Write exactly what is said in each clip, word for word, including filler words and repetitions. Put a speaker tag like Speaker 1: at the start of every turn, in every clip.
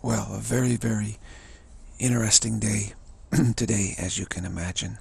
Speaker 1: Well, a very, very interesting day today, as you can imagine.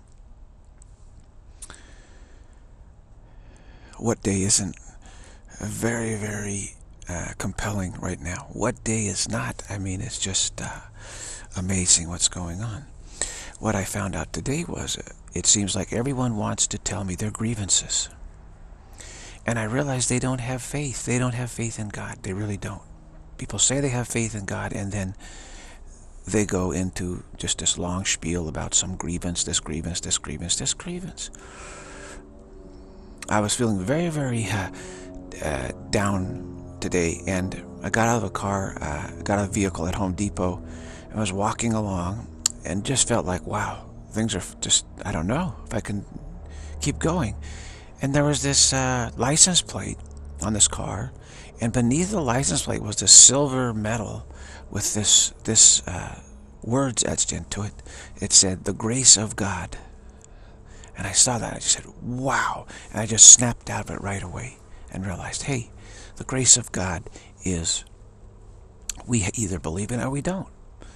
Speaker 1: What day isn't very, very uh, compelling right now? What day is not? I mean, it's just uh, amazing what's going on. What I found out today was uh, it seems like everyone wants to tell me their grievances. And I realized they don't have faith. They don't have faith in God. They really don't. People say they have faith in God, and then they go into just this long spiel about some grievance, this grievance, this grievance, this grievance. I was feeling very, very uh, uh, down today, and I got out of a car, uh, got out of a vehicle at Home Depot, and was walking along, and just felt like, wow, things are just, I don't know if I can keep going. And there was this uh, license plate on this car, and beneath the license plate was this silver medal with this this uh, words etched into it. It said, "The grace of God." And I saw that, I just said, wow. And I just snapped out of it right away and realized, hey, the grace of God is, we either believe in it or we don't.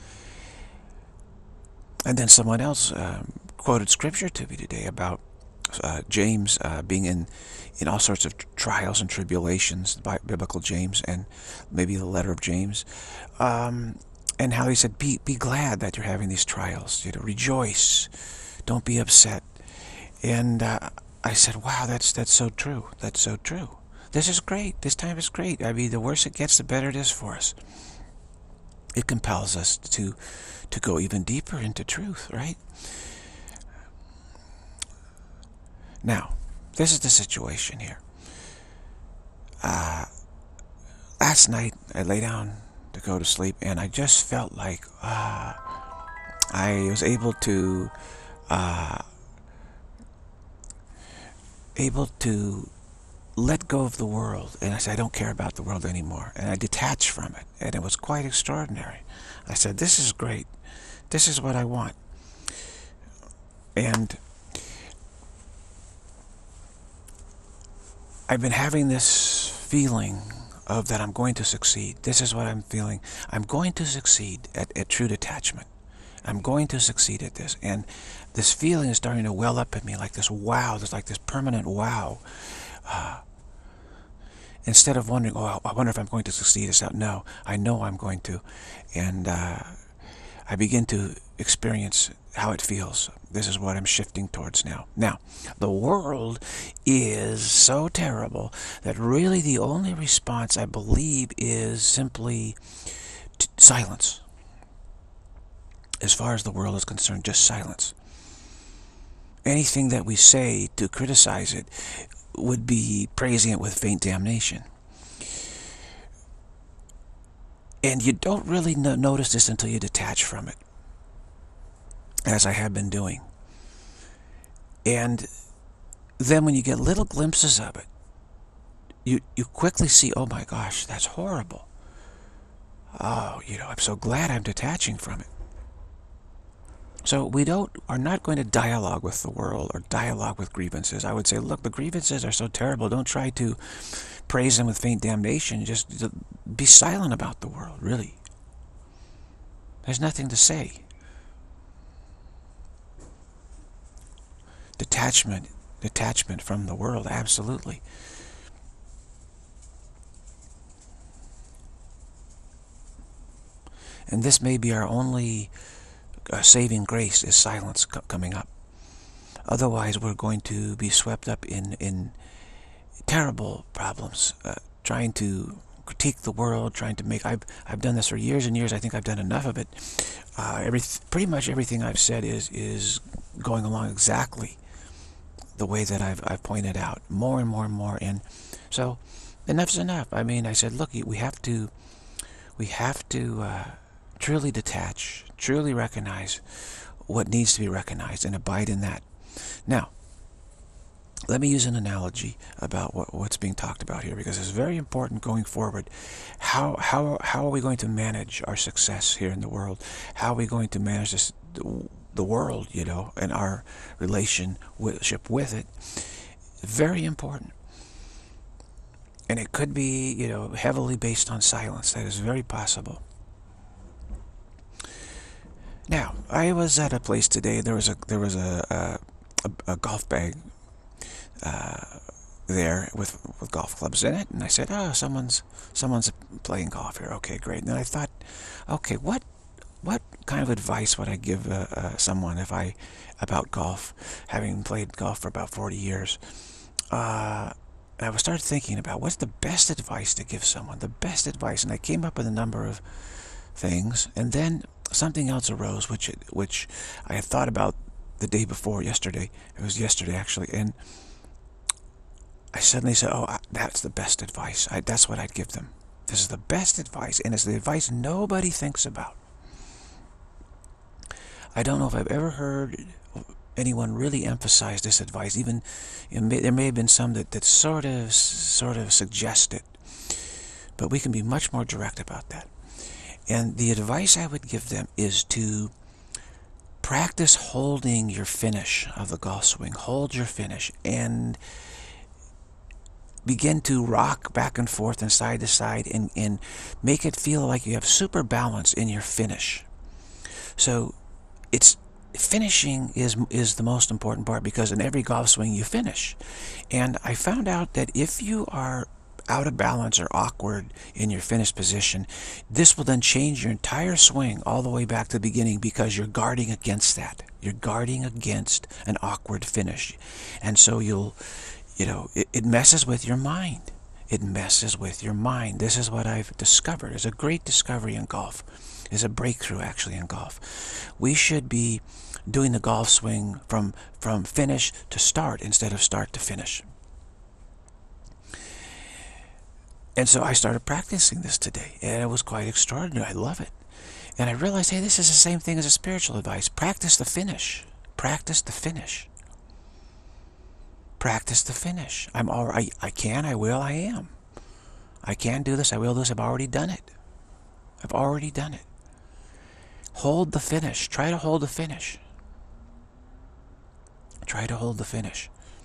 Speaker 1: And then someone else um, quoted scripture to me today about uh, James uh, being in, in all sorts of trials and tribulations, by biblical James, and maybe the letter of James. Um, and how he said, be, be glad that you're having these trials. You know, rejoice. Don't be upset. And uh, I said, wow, that's that's so true. That's so true. This is great. This time is great. I mean, the worse it gets, the better it is for us. It compels us to to go even deeper into truth, right? Now, this is the situation here. Uh, last night, I lay down to go to sleep, and I just felt like uh, I was able to... Uh, able to let go of the world. And I said, I don't care about the world anymore. And I detached from it. And it was quite extraordinary. I said, this is great. This is what I want. And I've been having this feeling of that I'm going to succeed. This is what I'm feeling. I'm going to succeed at, at true detachment. I'm going to succeed at this. And this feeling is starting to well up at me like this wow. There's like this permanent wow. Uh, instead of wondering, oh, I wonder if I'm going to succeed. It's not, no, I know I'm going to. And uh, I begin to experience how it feels. This is what I'm shifting towards now. Now, the world is so terrible that really the only response, I believe, is simply t silence. As far as the world is concerned, just silence. Anything that we say to criticize it would be praising it with faint damnation. And you don't really no notice this until you detach from it, as I have been doing. And then when you get little glimpses of it, you, you quickly see, oh my gosh, that's horrible. Oh, you know, I'm so glad I'm detaching from it. So we don't are not going to dialogue with the world or dialogue with grievances. I would say, look, the grievances are so terrible. Don't try to praise them with faint damnation. Just be silent about the world, really. There's nothing to say. Detachment, detachment from the world, absolutely. And this may be our only Uh, saving grace, is silence co coming up. Otherwise, we're going to be swept up in in terrible problems, uh, trying to critique the world, trying to make. I've I've done this for years and years. I think I've done enough of it. Uh, every pretty much everything I've said is is going along exactly the way that I've I've pointed out, more and more and more. And so, enough's enough. I mean, I said, look, we have to we have to. Uh, truly detach, truly recognize what needs to be recognized and abide in that. Now, let me use an analogy about what, what's being talked about here, because it's very important going forward. How, how, how are we going to manage our success here in the world? How are we going to manage this, the world, you know, and our relationship with it? Very important. And it could be, you know, heavily based on silence. That is very possible. Now, I was at a place today. There was a there was a a, a, a golf bag uh, there with with golf clubs in it, and I said, "Oh, someone's someone's playing golf here. Okay, great." And then I thought, okay, what what kind of advice would I give uh, uh, someone if I about golf, having played golf for about forty years? Uh, I was started thinking about what's the best advice to give someone, the best advice, and I came up with a number of things, and then something else arose, which which I had thought about the day before, yesterday. It was yesterday actually, and I suddenly said, "Oh, that's the best advice. I, that's what I'd give them. This is the best advice, and it's the advice nobody thinks about." I don't know if I've ever heard anyone really emphasize this advice. Even you know, may, there may have been some that, that sort of sort of suggest it, but we can be much more direct about that. And the advice I would give them is to practice holding your finish of the golf swing. Hold your finish and begin to rock back and forth and side to side, and, and make it feel like you have super balance in your finish. So it's finishing is is the most important part, because in every golf swing you finish. And I found out that if you are out of balance or awkward in your finish position, this will then change your entire swing all the way back to the beginning, because you're guarding against that. You're guarding against an awkward finish. And so you'll, you know, it, it messes with your mind. It messes with your mind. This is what I've discovered. It's a great discovery in golf. It's a breakthrough actually in golf. We should be doing the golf swing from, from finish to start instead of start to finish. And so I started practicing this today, and it was quite extraordinary. I love it. And I realized, hey, this is the same thing as a spiritual advice. Practice the finish. Practice the finish. Practice the finish. I'm all right. I can, I will, I am. I can do this, I will do this. I've already done it. I've already done it. Hold the finish. Try to hold the finish. Try to hold the finish.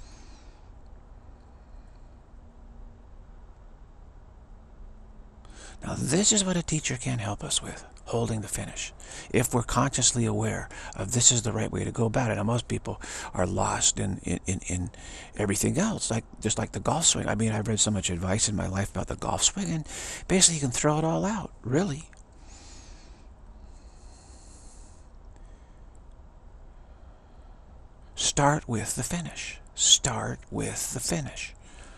Speaker 1: Now, this is what a teacher can help us with, holding the finish. If we're consciously aware of this is the right way to go about it. Now, most people are lost in, in, in, in everything else, like just like the golf swing. I mean, I've read so much advice in my life about the golf swing, and basically you can throw it all out, really. Start with the finish. Start with the finish.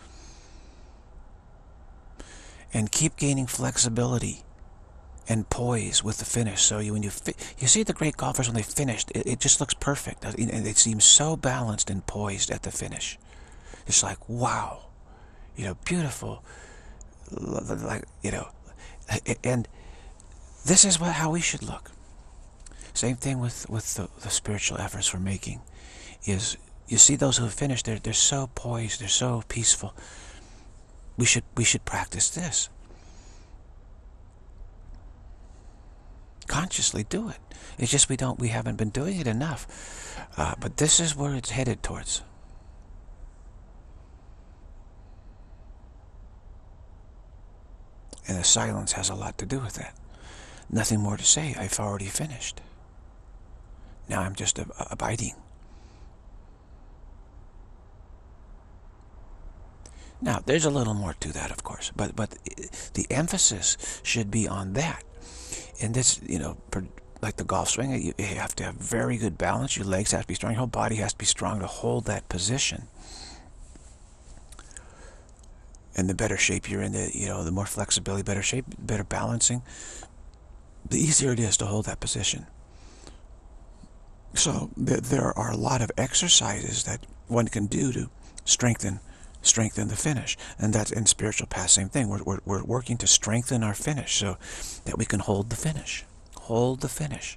Speaker 1: And keep gaining flexibility and poise with the finish. So you, when you fi you see the great golfers, when they finished, it, it just looks perfect. And it seems so balanced and poised at the finish. It's like, wow, you know, beautiful, like, you know, and this is what, how we should look. Same thing with, with the, the spiritual efforts we're making. Is you see those who have finished, they're, they're so poised, they're so peaceful. We should, we should practice this. Consciously do it. It's just we don't, we haven't been doing it enough. Uh, but this is where it's headed towards. And the silence has a lot to do with that. Nothing more to say. I've already finished. Now I'm just ab abiding. Now, there's a little more to that, of course, but but the emphasis should be on that. And this, you know, like the golf swing, you have to have very good balance. Your legs have to be strong. Your whole body has to be strong to hold that position. And the better shape you're in, the you know, the more flexibility, better shape, better balancing, the easier it is to hold that position. So there are a lot of exercises that one can do to strengthen strengthen the finish. And that's in spiritual path, same thing. We're, we're, we're working to strengthen our finish so that we can hold the finish. Hold the finish.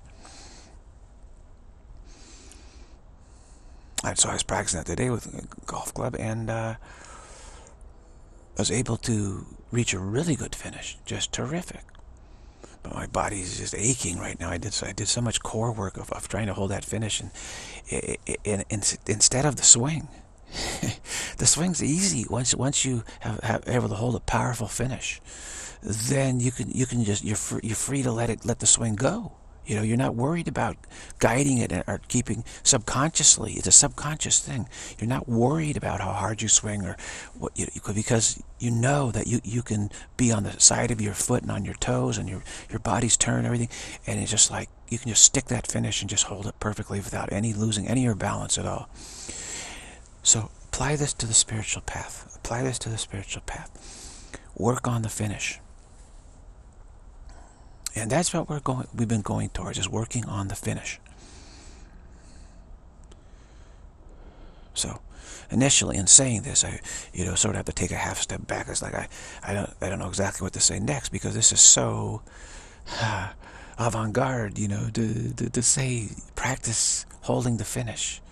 Speaker 1: And so I was practicing that today with a golf club, and uh, I was able to reach a really good finish. Just terrific. But my body's just aching right now. I did so, I did so much core work of, of trying to hold that finish, and, and, and instead of the swing. The swing's easy once once you have, have able to hold a powerful finish. Then you can you can just you're free, you're free to let it let the swing go. You know, you're not worried about guiding it or keeping subconsciously. It's a subconscious thing. You're not worried about how hard you swing or what you, because you know that you, you can be on the side of your foot and on your toes and your, your body's turned and everything. And it's just like, you can just stick that finish and just hold it perfectly without any losing any of your balance at all. So apply this to the spiritual path. Apply this to the spiritual path. Work on the finish. And that's what we're going, we've been going towards, is working on the finish. So, initially, in saying this, I, you know, sort of have to take a half step back. It's like I, I don't, I don't know exactly what to say next, because this is so uh, avant-garde, you know, to, to to say practice holding the finish.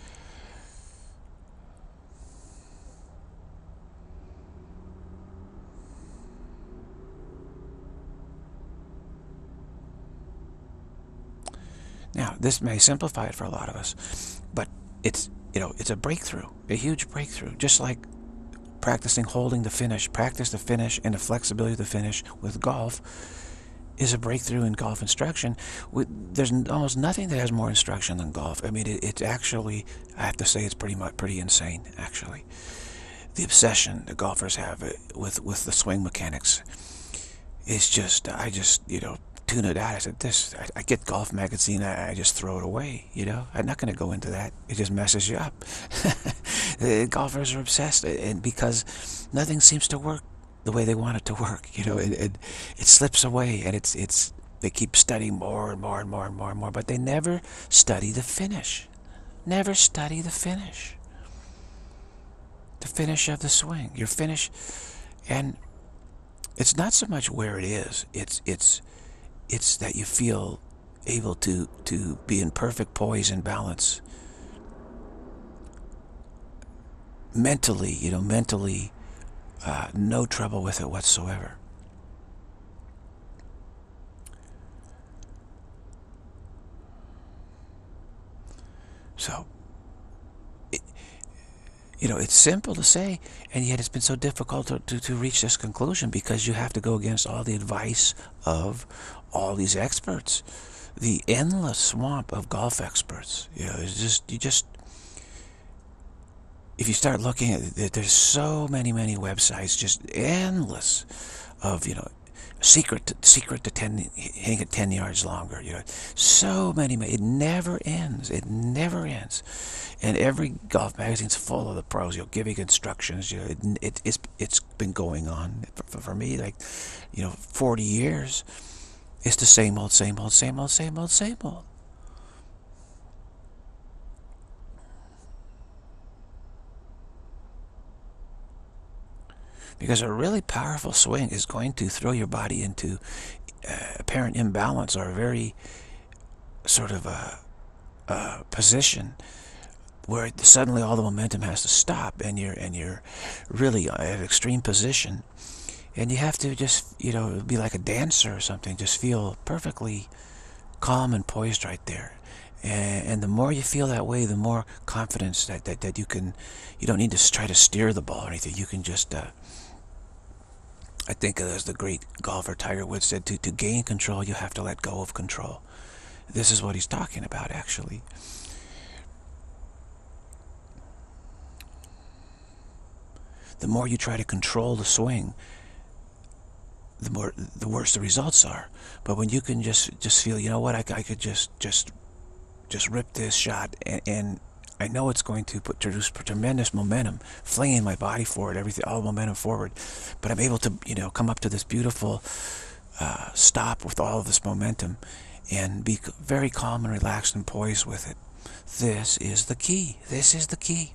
Speaker 1: Now, this may simplify it for a lot of us, but it's, you know, it's a breakthrough, a huge breakthrough. Just like practicing holding the finish, practice the finish and the flexibility of the finish with golf is a breakthrough in golf instruction. There's almost nothing that has more instruction than golf. I mean, it, it's actually, I have to say, it's pretty much pretty insane, actually. The obsession the golfers have with with the swing mechanics is just, I just, you know, tune it out. I said, this, I, I get Golf Magazine, I, I just throw it away, you know. I'm not going to go into that. It just messes you up. The golfers are obsessed, and because nothing seems to work the way they want it to work, you know, it, it, it slips away, and it's, it's, they keep studying more and more and more and more and more, but they never study the finish. Never study the finish. The finish of the swing, your finish. And it's not so much where it is, it's, it's, It's that you feel able to, to be in perfect poise and balance. Mentally, you know, mentally, uh, no trouble with it whatsoever. So, it, you know, it's simple to say, and yet it's been so difficult to, to, to reach this conclusion, because you have to go against all the advice of all these experts, the endless swamp of golf experts. You know, it's just, you just, if you start looking at it, there's so many, many websites, just endless of, you know, secret, to, secret to ten, hang it ten yards longer, you know, so many, it never ends, it never ends. And every golf magazine's full of the pros, you know, giving instructions, you know, it, it, it's, it's been going on for, for me, like, you know, forty years. It's the same old, same old, same old, same old, same old. Because a really powerful swing is going to throw your body into uh, apparent imbalance, or a very sort of a, a position where suddenly all the momentum has to stop, and you're and you're really at an extreme position. And you have to just, you know, be like a dancer or something. Just feel perfectly calm and poised right there. And, and the more you feel that way, the more confidence that, that, that you can, you don't need to try to steer the ball or anything. You can just, uh, I think as the great golfer Tiger Woods said, to, to gain control, you have to let go of control. This is what he's talking about, actually. The more you try to control the swing, the more, the worse the results are. But when you can just just feel, you know what, I, I could just just just rip this shot, and, and I know it's going to put produce tremendous momentum, flinging my body forward, everything, all momentum forward. But I'm able to, you know, come up to this beautiful uh, stop with all of this momentum, and be very calm and relaxed and poised with it. This is the key. This is the key.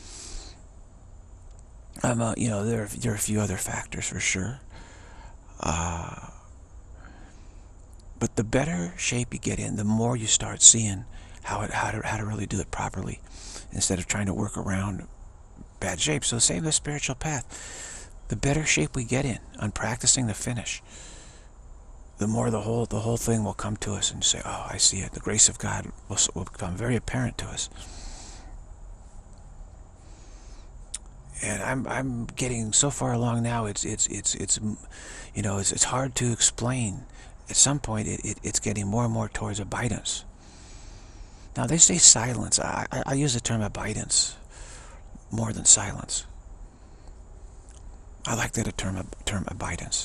Speaker 1: I'm, uh, you know, there are, there are a few other factors for sure. Uh, but the better shape you get in, the more you start seeing how it how to how to really do it properly, instead of trying to work around bad shape. So same the spiritual path. The better shape we get in on practicing the finish, the more the whole the whole thing will come to us and say, "Oh, I see it." The grace of God will, will become very apparent to us. And I'm I'm getting so far along now. It's it's it's it's, you know, it's it's hard to explain at some point it, it, it's getting more and more towards abidance. Now they say silence. I, I, I use the term abidance more than silence. I like that term, term abidance.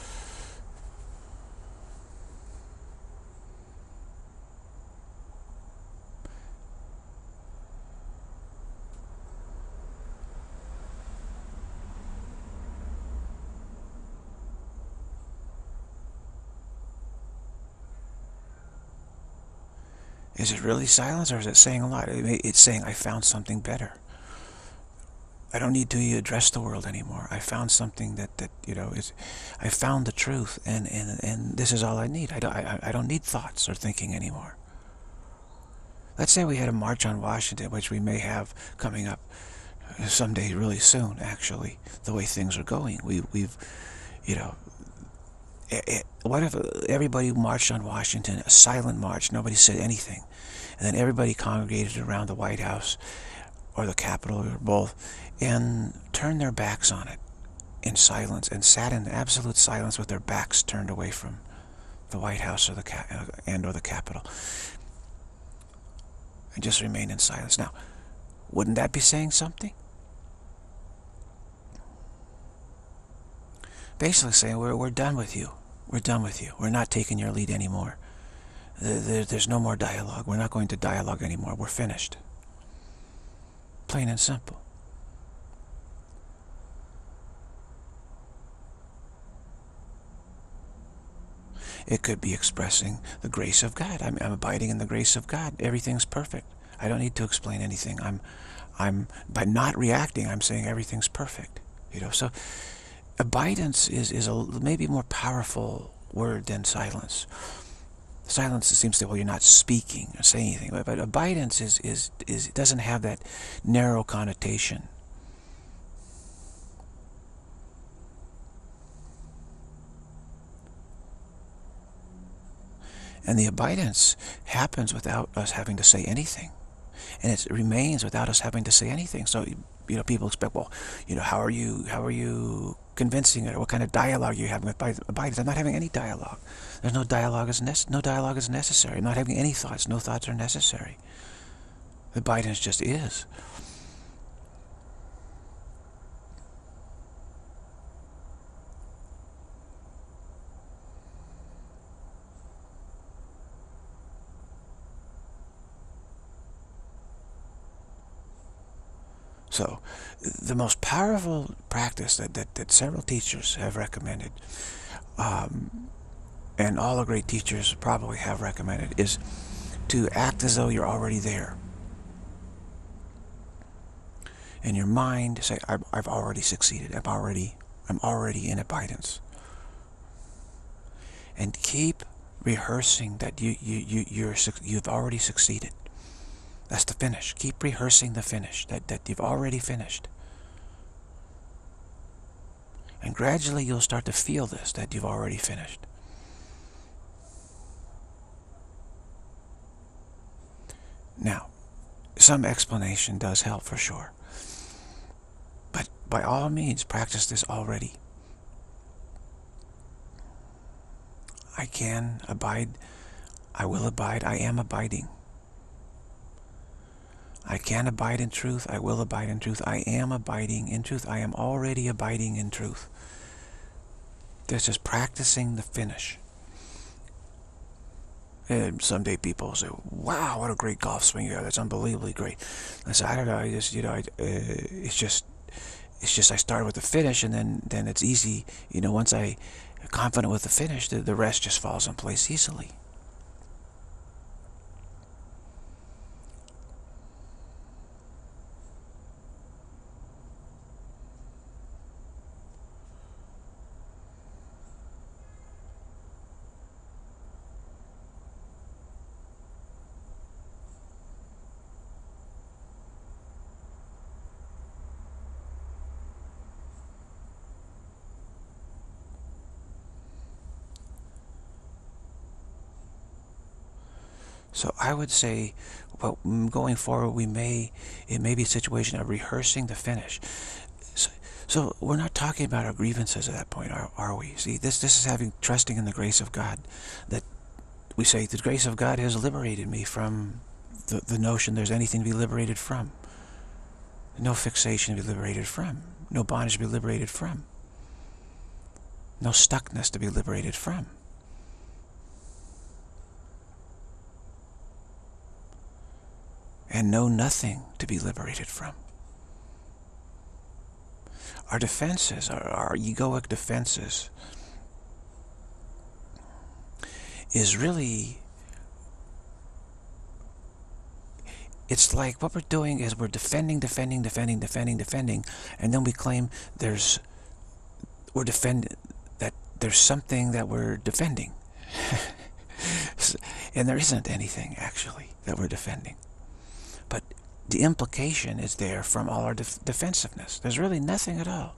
Speaker 1: Is it really silence, or is it saying a lot? It's saying, I found something better. I don't need to address the world anymore. I found something that, that you know, is, I found the truth, and, and, and this is all I need. I don't, I, I don't need thoughts or thinking anymore. Let's say we had a march on Washington, which we may have coming up someday really soon, actually, the way things are going. We, we've, you know, it, it, what if everybody marched on Washington, a silent march, nobody said anything, and then everybody congregated around the White House or the Capitol or both and turned their backs on it in silence and sat in absolute silence with their backs turned away from the White House or the Cap and or the Capitol, and just remain in silence. Now, wouldn't that be saying something? Basically saying, we're, we're done with you. We're done with you. We're not taking your lead anymore. There, there, there's no more dialogue. We're not going to dialogue anymore. We're finished. Plain and simple. It could be expressing the grace of God. I'm, I'm abiding in the grace of God. Everything's perfect. I don't need to explain anything. I'm, I'm by not reacting, I'm saying everything's perfect. You know, so abidance is is a maybe more powerful word than silence. Silence seems to, well, you're not speaking or saying anything, but, but abidance is is is it doesn't have that narrow connotation. And the abidance happens without us having to say anything. And it remains without us having to say anything. So, you know, people expect, well, you know, how are you, how are you convincing it? Or what kind of dialogue are you having with abidance? I'm not having any dialogue. There's no dialogue is nec no dialogue is necessary. I'm not having any thoughts. No thoughts are necessary. Abidance just is. So, the most powerful practice that, that, that several teachers have recommended, um, and all the great teachers probably have recommended, is to act as though you're already there. In your mind, say, I've, I've already succeeded. I'm already, I'm already in abidance. And keep rehearsing that you, you, you, you're, you've already succeeded. That's the finish. Keep rehearsing the finish, that, that you've already finished. And gradually you'll start to feel this, that you've already finished. Now, some explanation does help for sure. But by all means, practice this already. I can abide. I will abide. I am abiding. I can abide in truth. I will abide in truth. I am abiding in truth. I am already abiding in truth. This is practicing the finish. And someday people will say, wow, what a great golf swing you have. That's unbelievably great. I say, I don't know. I just, you know, I, uh, it's just, it's just I start with the finish, and then, then it's easy. You know, once I am confident with the finish, the, the rest just falls in place easily. So I would say, well, going forward, we may, it may be a situation of rehearsing the finish. So So we're not talking about our grievances at that point, are, are we? See, this this is having trusting in the grace of God. That we say the grace of God has liberated me from the, the notion there's anything to be liberated from. No fixation to be liberated from. No bondage to be liberated from. No stuckness to be liberated from. And no nothing to be liberated from. Our defenses, our, our egoic defenses, is really, it's like what we're doing is we're defending, defending, defending, defending, defending, and then we claim there's, we're defending, that there's something that we're defending. And there isn't anything, actually, that we're defending. But the implication is there from all our def defensiveness. There's really nothing at all.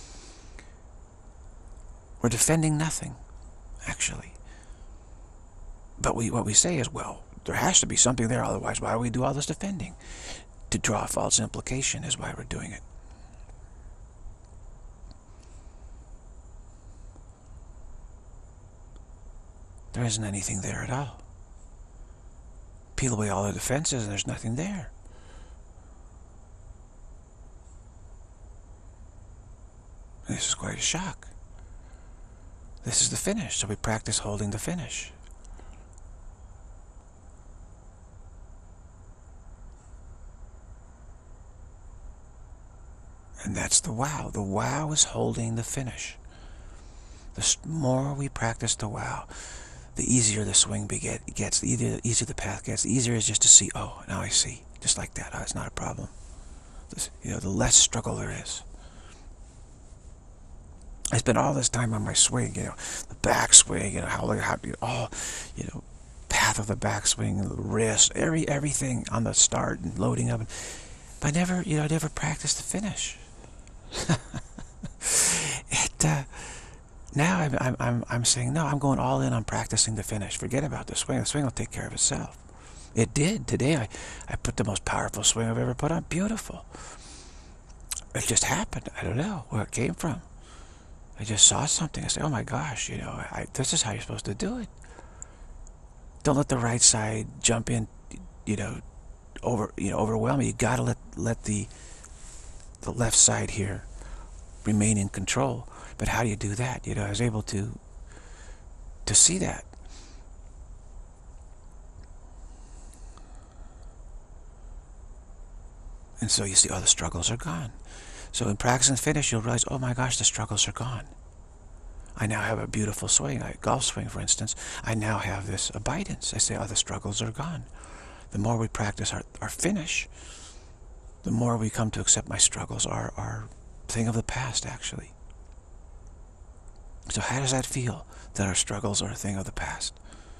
Speaker 1: We're defending nothing, actually. But we, what we say is, well, there has to be something there, otherwise why do we do all this defending? To draw a false implication is why we're doing it. There isn't anything there at all. Peel away all the defenses and there's nothing there. This is quite a shock. This is the finish, so we practice holding the finish. And that's the wow. The wow is holding the finish. The more we practice the wow, the easier the swing gets, the easier, the easier the path gets, the easier it is just to see, oh, now I see. Just like that. Oh, it's not a problem. This, you know, the less struggle there is. I spent all this time on my swing, you know, the backswing, you know, how, how you know, all, you know, path of the backswing, the wrist, every, everything on the start and loading up. But I never, you know, I never practiced the finish. it, uh, now I'm, I'm, I'm, I'm saying, no, I'm going all in on practicing the finish. Forget about the swing. The swing will take care of itself. It did. Today I, I put the most powerful swing I've ever put on. Beautiful. It just happened. I don't know where it came from. I just saw something. I said, oh my gosh, you know, I, this is how you're supposed to do it. Don't let the right side jump in, you know, over, you know, overwhelm you. You gotta let, let the, the left side here remain in control. But how do you do that? You know, I was able to, to see that. And so you see, oh, the struggles are gone. So in practice and finish, you'll realize, oh my gosh, the struggles are gone. I now have a beautiful swing, a golf swing, for instance. I now have this abidance. I say, oh, the struggles are gone. The more we practice our, our finish, the more we come to accept my struggles are, are a thing of the past, actually. So how does that feel, that our struggles are a thing of the past?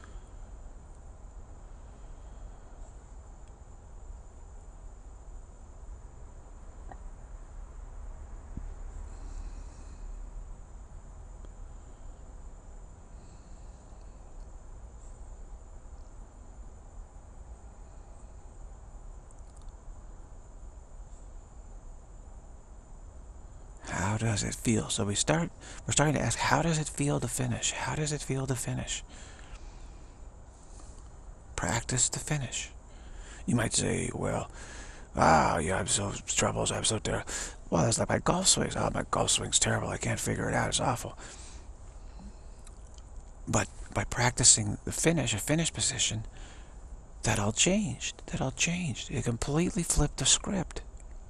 Speaker 1: How does it feel? So we start, we're starting to ask, how does it feel to finish? How does it feel to finish? Practice to finish. You might say, well, ah, yeah, I'm so troubles, I'm so terrible. Well, that's like my golf swings. Oh, my golf swing's terrible. I can't figure it out. It's awful. But by practicing the finish, a finish position, that all changed. That all changed. It completely flipped the script.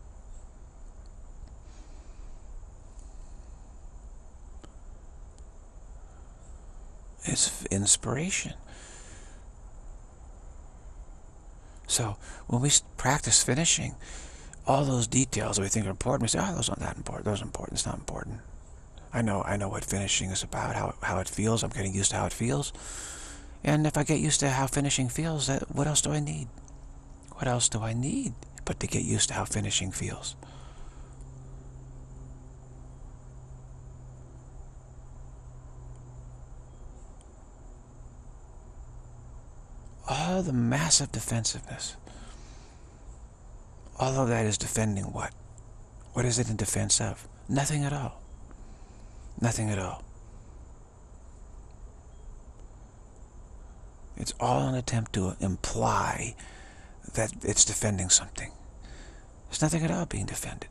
Speaker 1: It's inspiration. So when we practice finishing, all those details that we think are important, we say, oh, those aren't that important. Those are important. It's not important. I know, I know what finishing is about, how, how it feels. I'm getting used to how it feels. And if I get used to how finishing feels, that, what else do I need? What else do I need but to get used to how finishing feels? All the massive defensiveness, all of that is defending what? What is it in defense of? Nothing at all. Nothing at all. It's all an attempt to imply that it's defending something. There's nothing at all being defended.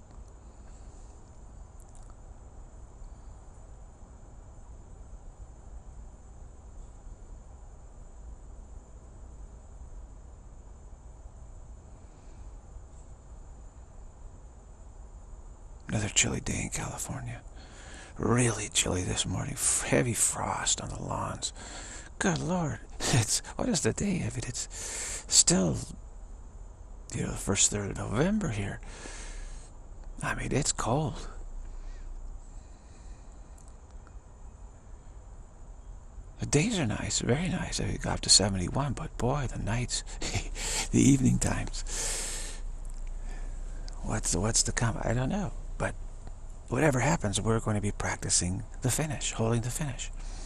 Speaker 1: Another chilly day in California. Really chilly this morning. Heavy frost on the lawns. Good Lord. It's, what is the day of it? It's still, you know, the first third of November here. I mean, it's cold. The days are nice, very nice. I got up to seventy-one, but boy, the nights, the evening times. What's, what's to come? I don't know. But whatever happens, we're going to be practicing the finish, holding the finish.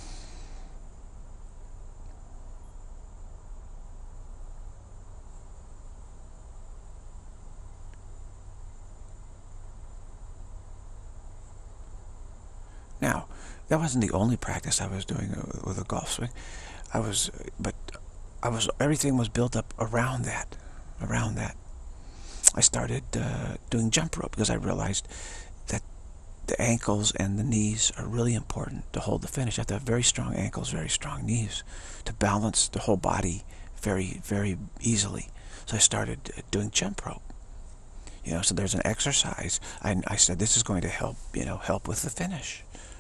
Speaker 1: Now, that wasn't the only practice I was doing with a golf swing. I was, but I was, everything was built up around that, around that. I started uh, doing jump rope because I realized that the ankles and the knees are really important to hold the finish. You have to have very strong ankles, very strong knees to balance the whole body very, very easily. So I started doing jump rope. You know, so there's an exercise. I, I said, this is going to help, you know, help with the finish.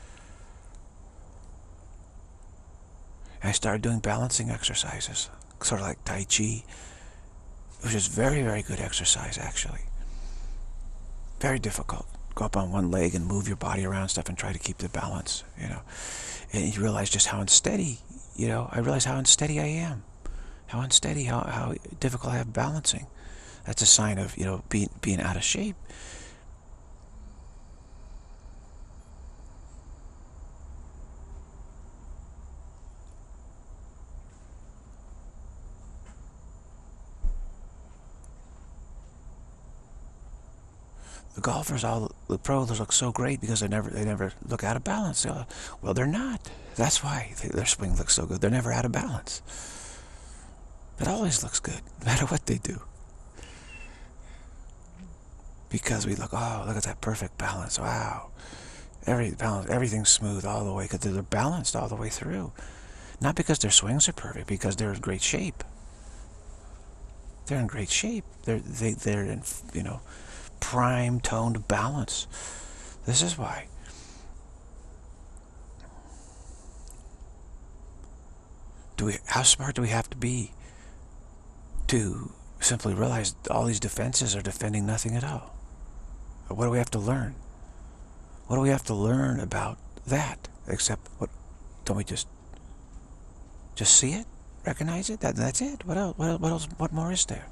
Speaker 1: And I started doing balancing exercises, sort of like Tai Chi, which is very, very good exercise, actually. Very difficult. Go up on one leg and move your body around stuff and try to keep the balance, you know. And you realize just how unsteady, you know, I realize how unsteady I am. How unsteady, how, how difficult I have balancing. That's a sign of, you know, being, being out of shape. The golfers, all the pros, look so great because they never they never look out of balance. Well, they're not. That's why their swing looks so good. They're never out of balance. It always looks good, no matter what they do. Because we look, oh, look at that perfect balance. Wow, every balance, everything's smooth all the way because they're balanced all the way through. Not because their swings are perfect, because they're in great shape. They're in great shape. They're they they're in, you know, prime toned balance. This is why. Do we? How smart do we have to be to simply realize all these defenses are defending nothing at all? What do we have to learn? What do we have to learn about that? Except what? Don't we just just see it, recognize it? That that's it. What else? What else? What else? What more is there?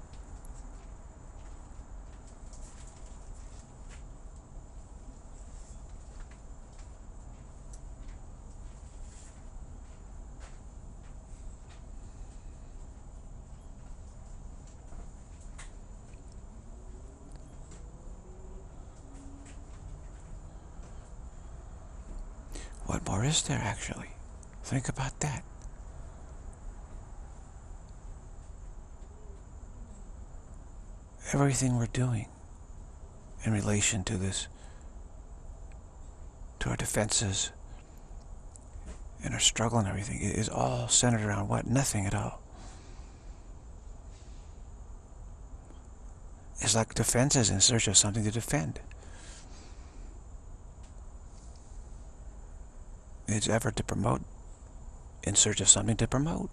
Speaker 1: What more is there, actually? Think about that. Everything we're doing in relation to this, to our defenses and our struggle and everything, is all centered around what? Nothing at all. It's like defenses in search of something to defend. It's effort to promote in search of something to promote.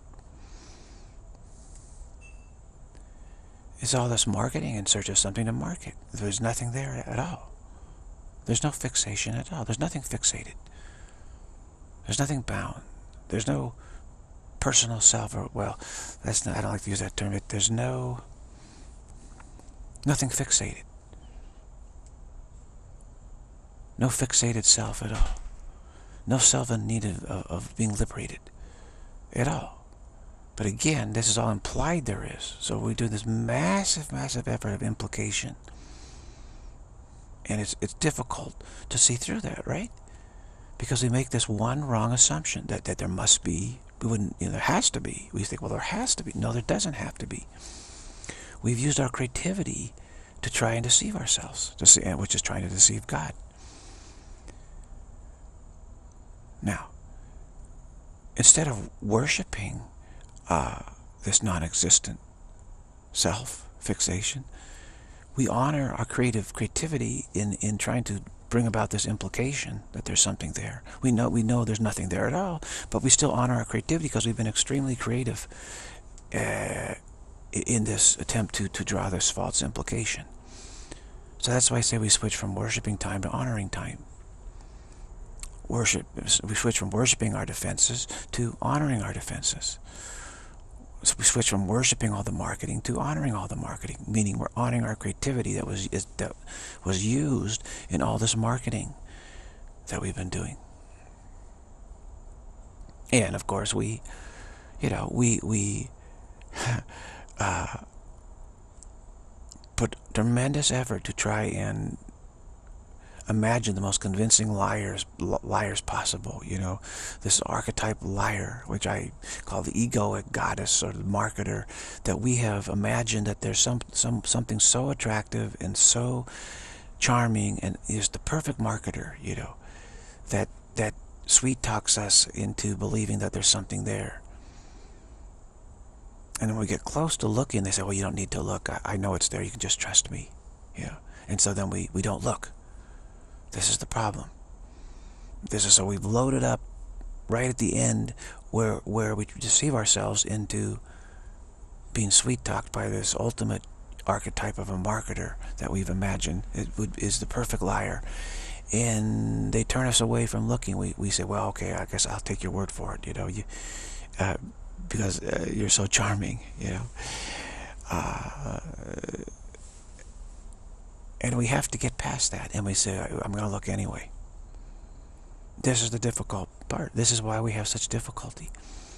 Speaker 1: It's all this marketing in search of something to market. There's nothing there at all. There's no fixation at all. There's nothing fixated. There's nothing bound. There's no personal self, or, well, that's not, I don't like to use that term. It, there's no, nothing fixated. No fixated self at all. No self in need of, of being liberated at all. But again, this is all implied there is. So we do this massive, massive effort of implication. And it's, it's difficult to see through that, right? Because we make this one wrong assumption that, that there must be, we wouldn't, you know, there has to be. We think, well, there has to be. No, there doesn't have to be. We've used our creativity to try and deceive ourselves, to see, which is trying to deceive God. Now, instead of worshiping uh, this non-existent self-fixation, we honor our creative creativity in, in trying to bring about this implication that there's something there. We know, we know there's nothing there at all, but we still honor our creativity because we've been extremely creative uh, in this attempt to, to draw this false implication. So that's why I say we switch from worshiping time to honoring time. Worship, we switch from worshiping our defenses to honoring our defenses. So we switch from worshiping all the marketing to honoring all the marketing, meaning we're honoring our creativity that was is, that was used in all this marketing that we've been doing. And of course, we, you know, we we uh, put tremendous effort to try and imagine the most convincing liars liars possible, you know, this archetype liar, which I call the egoic goddess or the marketer, that we have imagined that there's some some something so attractive and so charming and is the perfect marketer, you know, that that sweet talks us into believing that there's something there. And then we get close to looking, they say, well, you don't need to look, I, I know it's there, you can just trust me, you know. And so then we we don't look. This is the problem. This is so we've loaded up right at the end where where we deceive ourselves into being sweet-talked by this ultimate archetype of a marketer that we've imagined it would, is the perfect liar. And they turn us away from looking. We, we say, well, okay, I guess I'll take your word for it, you know, you, uh, because uh, you're so charming, you know. Uh, And we have to get past that, and we say, I'm going to look anyway. This is the difficult part. This is why we have such difficulty.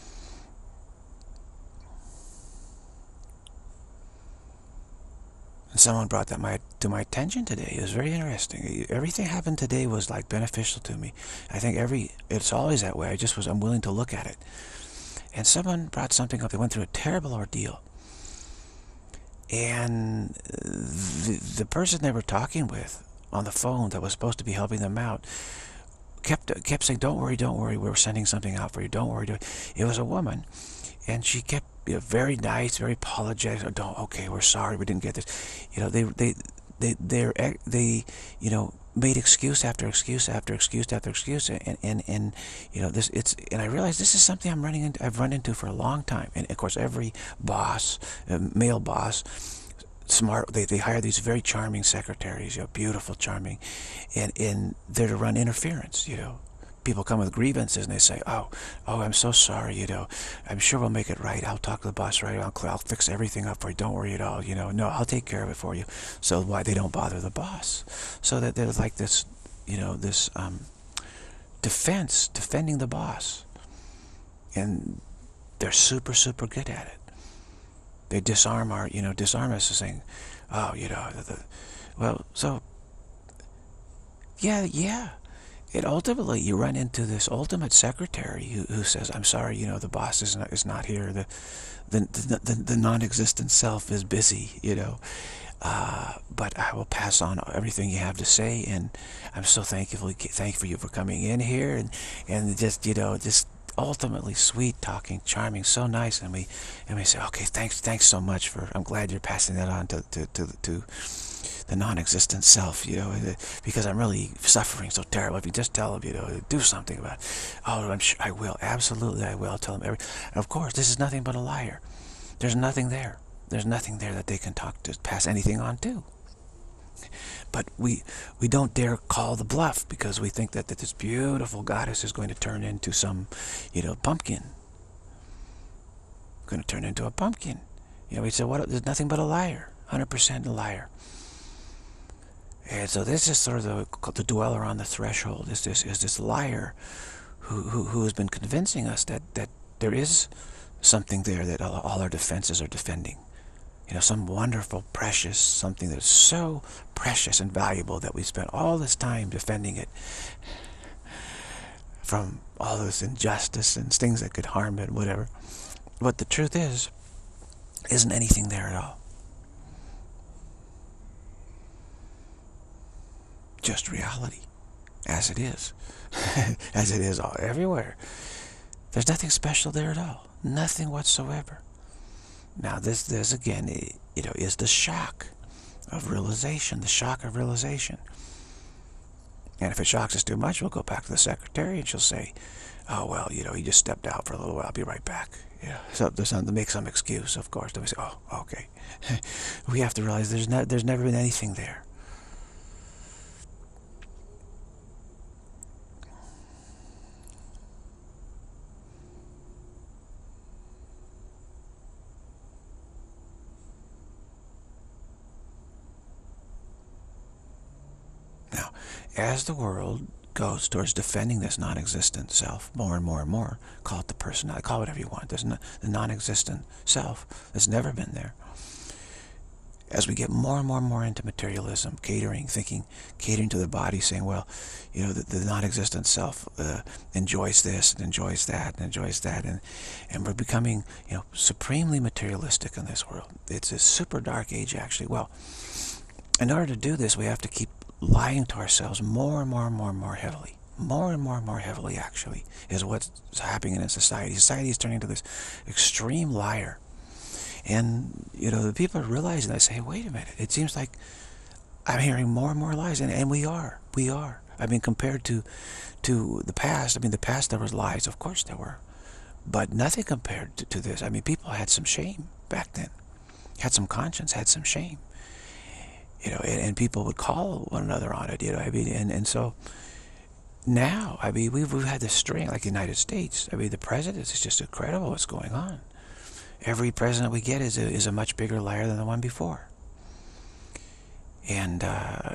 Speaker 1: And someone brought that my, to my attention today. It was very interesting. Everything happened today was like beneficial to me. I think every, it's always that way. I just was, I'm willing to look at it. And someone brought something up. They went through a terrible ordeal. And the, the person they were talking with on the phone that was supposed to be helping them out kept kept saying, don't worry, don't worry, we're sending something out for you, don't worry. Don't. It was a woman, and she kept, you know, very nice, very apologetic. Oh, don't, okay, we're sorry, we didn't get this. You know, they, they, they, they're, they, you know, made excuse after excuse after excuse after excuse, and, and, and you know, this, it's, and I realized this is something I'm running into, I've run into for a long time. And of course, every boss, uh, male boss, smart, they, they hire these very charming secretaries, you know, beautiful, charming, and, and they're to run interference, you know. People come with grievances and they say, oh, oh, I'm so sorry, you know, I'm sure we'll make it right. I'll talk to the boss right. I'll, I'll fix everything up for you. Don't worry at all, you know. No, I'll take care of it for you. So why they don't bother the boss? So that there's like this, you know, this um, defense, defending the boss. And they're super, super good at it. They disarm our, you know, disarm us as saying, oh, you know, the, the, well, so, yeah, yeah. And ultimately, you run into this ultimate secretary who, who says, I'm sorry, you know, the boss is not, is not here. The, the, the, the, the non-existent self is busy, you know. Uh, but I will pass on everything you have to say, and I'm so thankful, thankful for you for coming in here, and, and just, you know, just ultimately sweet talking, charming, so nice. And we, and we say, okay, thanks, thanks so much for, I'm glad you're passing that on to, to, to, to the non-existent self, you know, because I'm really suffering so terrible. If you just tell them, you know, do something about it. Oh, I'm sure I will. Absolutely, I will. I'll tell them every. And of course, this is nothing but a liar. There's nothing there. There's nothing there that they can talk to, pass anything on to. But we we don't dare call the bluff because we think that, that this beautiful goddess is going to turn into some, you know, pumpkin. Going to turn into a pumpkin. You know, we say, what? There's nothing but a liar. one hundred percent a liar. And so this is sort of the, the dweller on the threshold, is this, is this liar who, who, who has been convincing us that, that there is something there that all, all our defenses are defending. You know, some wonderful, precious, something that is so precious and valuable that we spent all this time defending it from all this injustice and things that could harm it, whatever. But the truth is, isn't anything there at all. Just reality, as it is. As it is all everywhere. There's nothing special there at all. Nothing whatsoever. Now this, this again, you know, is the shock of realization, the shock of realization. And if it shocks us too much, we'll go back to the secretary and she'll say, oh, well, you know, he just stepped out for a little while, I'll be right back. Yeah, so there's some, to make some excuse, of course. Then we say, oh, okay. We have to realize there's, no, there's never been anything there. Now, as the world goes towards defending this non-existent self more and more and more, call it the personality, call it whatever you want, there's no, the non-existent self that's never been there. As we get more and more and more into materialism, catering, thinking, catering to the body, saying, well, you know, the, the non-existent self uh, enjoys this and enjoys that and enjoys that, and and we're becoming, you know, supremely materialistic in this world. It's a super dark age, actually. Well, in order to do this, we have to keep lying to ourselves more and more and more and more heavily. More and more and more heavily, actually, is what's happening in society. Society is turning into this extreme liar. And, you know, the people are realizing, I say, wait a minute, it seems like I'm hearing more and more lies. And, and we are. We are. I mean, compared to, to the past, I mean, the past there was lies. Of course there were. But nothing compared to, to this. I mean, people had some shame back then. Had some conscience, had some shame. You know, and, and people would call one another on it, you know, I mean, and, and so now, I mean, we've, we've had this string, like the United States. I mean, the president, it's just incredible what's going on. Every president we get is a, is a much bigger liar than the one before. And uh,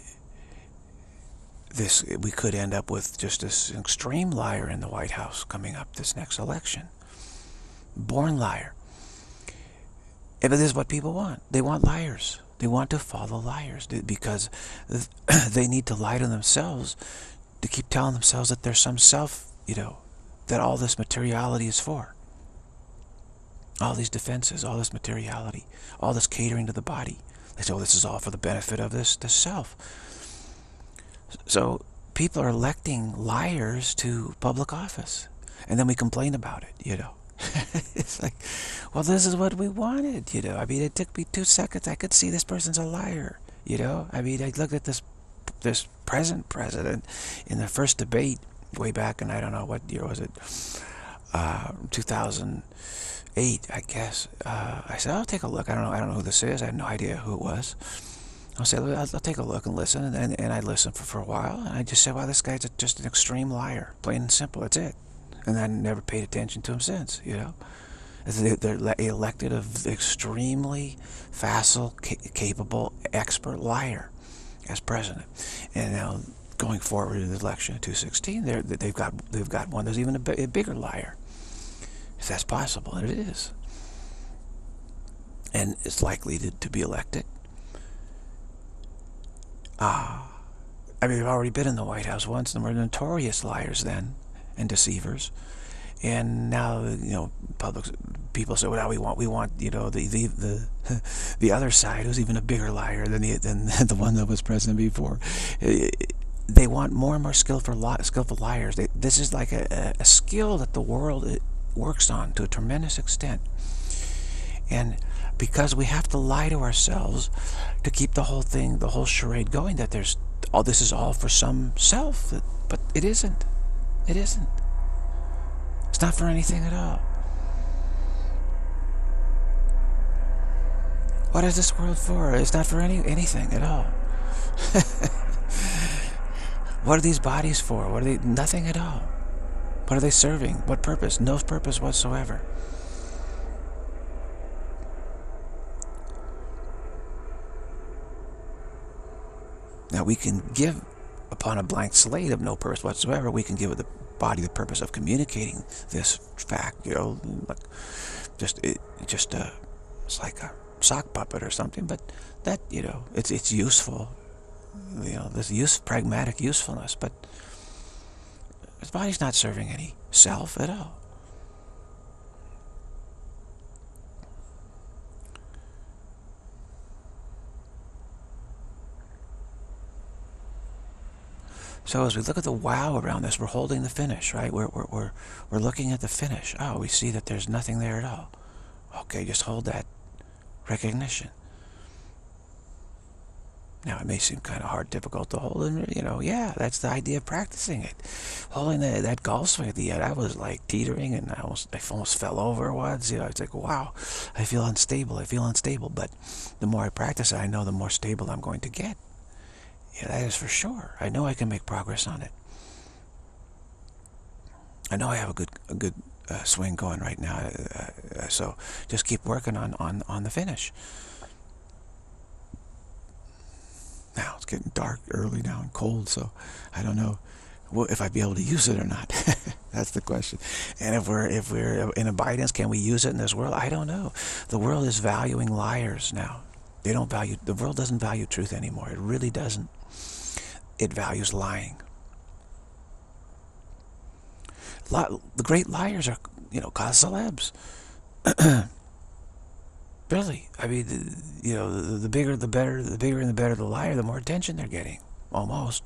Speaker 1: this, we could end up with just this extreme liar in the White House coming up this next election. Born liar. But this is what people want. They want liars. They want to follow liars because they need to lie to themselves to keep telling themselves that there's some self, you know, that all this materiality is for. All these defenses, all this materiality, all this catering to the body. They say, oh, this is all for the benefit of this, this self. So people are electing liars to public office. And then we complain about it, you know. It's like, well, this is what we wanted, you know. I mean, it took me two seconds. I could see this person's a liar, you know. I mean, I looked at this this present president in the first debate way back in, I don't know, what year was it? Uh, two thousand eight, I guess. Uh, I said, I'll take a look. I don't know. I don't know who this is. I had no idea who it was. I'll say, I'll, I'll take a look and listen. And, and, and I listened for, for a while. And I just said, wow, this guy's just an extreme liar. Plain and simple. That's it. And I never paid attention to him since, you know. They're elected an extremely facile, capable, expert liar as president. And now, going forward in the election of two sixteen, they've got they've got one that's even a, a bigger liar, if that's possible, and it is. And it's likely to, to be elected. Ah, I mean, they've already been in the White House once, and were notorious liars then. And deceivers, and now, you know, public people say, well, now we want we want you know the the the the other side, who's even a bigger liar than the than the one that was president before. They want more and more skillful skillful liars. They, this is like a, a skill that the world works on to a tremendous extent, and because we have to lie to ourselves to keep the whole thing, the whole charade going, that there's all this is all for some self, but it isn't. It isn't. It's not for anything at all. What is this world for? It's not for any anything at all. What are these bodies for? What are they? Nothing at all. What are they serving? What purpose? No purpose whatsoever. Now we can give upon a blank slate of no purpose whatsoever. We can give the body the purpose of communicating this fact, you know, like just it just uh, it's like a sock puppet or something, but that, you know, it's it's useful. You know, there's use, pragmatic usefulness, but his body's not serving any self at all. So as we look at the wow around this, we're holding the finish, right? We're, we're, we're, we're looking at the finish. Oh, we see that there's nothing there at all. Okay, just hold that recognition. Now, it may seem kind of hard, difficult to hold, and, you know, yeah, that's the idea of practicing it. Holding the, that golf swing at the end, I was like teetering, and I almost, I almost fell over once. You know, it's like, wow, I feel unstable, I feel unstable. But the more I practice it, I know the more stable I'm going to get. Yeah, that is for sure. I know I can make progress on it. I know I have a good a good uh, swing going right now. Uh, uh, so just keep working on, on, on the finish. Now, it's getting dark early now and cold, so I don't know if I'd be able to use it or not. That's the question. And if we're, if we're in abidance, can we use it in this world? I don't know. The world is valuing liars now. They don't value, the world doesn't value truth anymore. It really doesn't. It values lying. The great liars are, you know, cause celebs. Really, I mean, the, you know, the, the bigger the better, the bigger and the better the liar, the more attention they're getting, almost.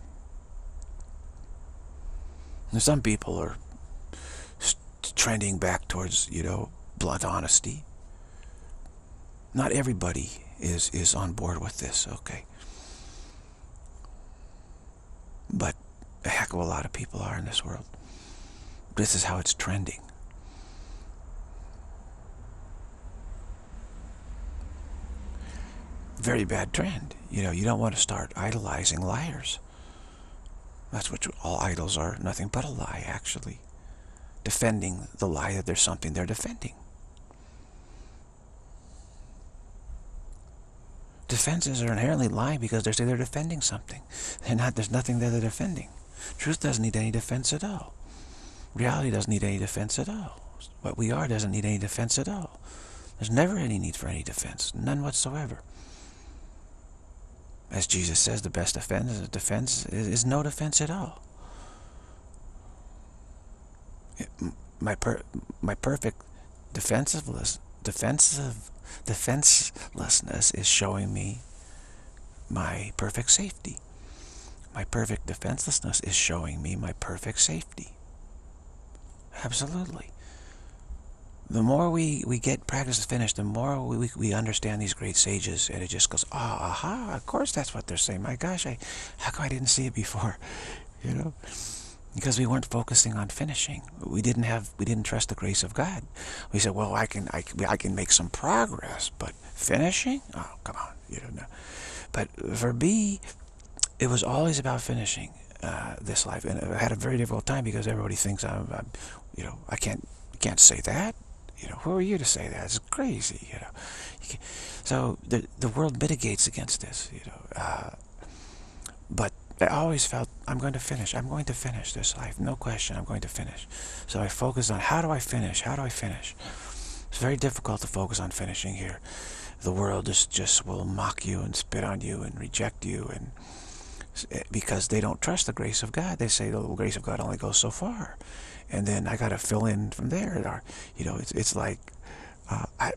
Speaker 1: And some people are trending back towards, you know, blunt honesty. Not everybody is is on board with this, okay? But a heck of a lot of people are in this world. This is how it's trending. Very bad trend. You know, you don't want to start idolizing liars. That's what all idols are, nothing but a lie, actually. Defending the lie that there's something they're defending. Defenses are inherently lying because they say they're defending something. They're not, there's nothing there they're defending. Truth doesn't need any defense at all. Reality doesn't need any defense at all. What we are doesn't need any defense at all. There's never any need for any defense, none whatsoever. As Jesus says, the best defense, defense is, is no defense at all. It, my per, my perfect defensiveness, defensive, defenselessness is showing me my perfect safety. My perfect defenselessness is showing me my perfect safety. Absolutely. The more we, we get practice finished, the more we, we, we understand these great sages, and it just goes, ah, aha, of course that's what they're saying. My gosh, I, how come I didn't see it before? You know? Because we weren't focusing on finishing. We didn't have, we didn't trust the grace of God. We said, well, I can, I can, I can make some progress, but finishing? Oh, come on, you don't know. But for me, it was always about finishing uh, this life, and I had a very difficult time because everybody thinks I'm, I'm you know, I can't, can't say that. You know, who are you to say that? It's crazy, you know. You can, so the the world mitigates against this, you know. Uh, but I always felt, I'm going to finish. I'm going to finish this life. No question, I'm going to finish. So I focused on, how do I finish? How do I finish? It's very difficult to focus on finishing here. The world just, just will mock you and spit on you and reject you, and because they don't trust the grace of God. They say the grace of God only goes so far. And then I got to fill in from there. Or, you know, it's it's like, uh, I,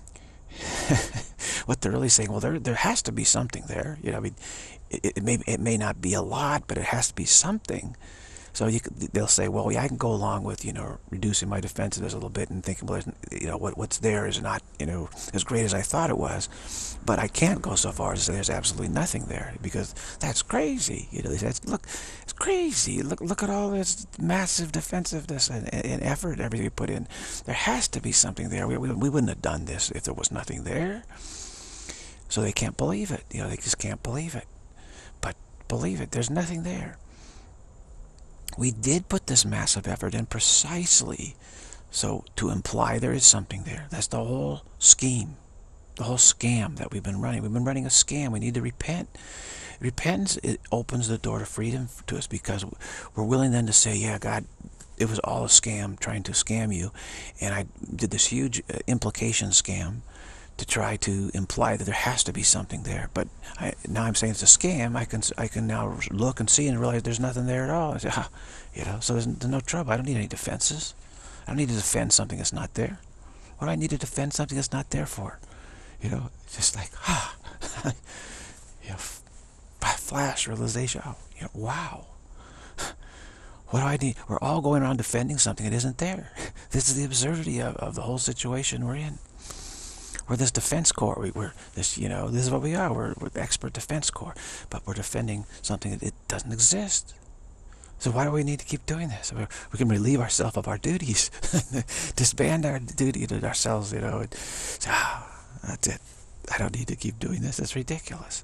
Speaker 1: what they're really saying. Well, there there has to be something there. You know, I mean, it, it may it may not be a lot, but it has to be something. So you could, they'll say, well, yeah, I can go along with, you know, reducing my defensiveness a little bit and thinking, well, you know, what what's there is not, you know, as great as I thought it was. But I can't go so far as to say there's absolutely nothing there, because that's crazy. You know, they say, look, it's crazy. Look, look at all this massive defensiveness and, and effort, everything we put in. There has to be something there. We, we, we wouldn't have done this if there was nothing there. So they can't believe it. You know, they just can't believe it. But believe it, there's nothing there. We did put this massive effort in precisely so to imply there is something there. That's the whole scheme, the whole scam that we've been running. We've been running a scam. We need to repent. Repentance, it opens the door to freedom to us, because we're willing then to say, yeah, God, it was all a scam, trying to scam you, and I did this huge implication scam to try to imply that there has to be something there. But I, now I'm saying it's a scam. I can I can now look and see and realize there's nothing there at all. I say, ah, you know, so there's, there's no trouble. I don't need any defenses. I don't need to defend something that's not there. What do I need to defend something that's not there for? You know, just like, ah, you know, flash realization. Oh, you know, wow. What do I need? We're all going around defending something that isn't there. This is the absurdity of, of the whole situation we're in. We're this defense corps. We, we're this, you know, this is what we are. We're, we're the expert defense corps, but we're defending something that it doesn't exist. So why do we need to keep doing this? We're, we can relieve ourselves of our duties, disband our duty to ourselves. You know, and, ah, that's it. I don't need to keep doing this. It's ridiculous.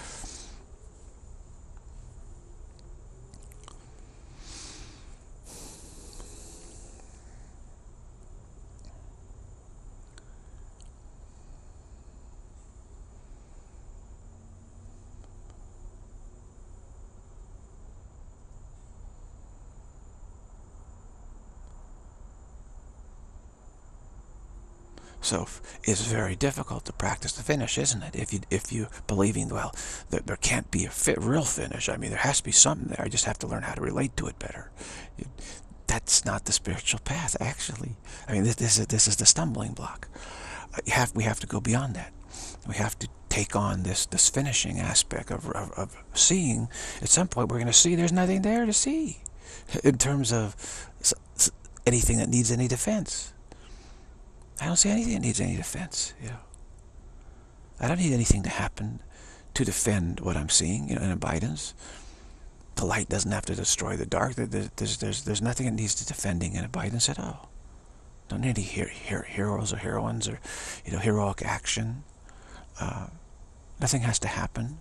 Speaker 1: So it's very difficult to practice the finish, isn't it? If you if you believing, well, there, there can't be a fit, real finish. I mean, there has to be something there. I just have to learn how to relate to it better. It, that's not the spiritual path, actually. I mean, this, this is this is the stumbling block. You have we have to go beyond that. We have to take on this this finishing aspect of of, of seeing. At some point, we're going to see there's nothing there to see, in terms of anything that needs any defense. I don't see anything that needs any defense, you know. I don't need anything to happen to defend what I'm seeing, you know, in abidance. The light doesn't have to destroy the dark. There's, there's, there's, there's nothing that needs to defending in abidance at all. Don't need any hero, hero, heroes or heroines or, you know, heroic action. Uh, nothing has to happen.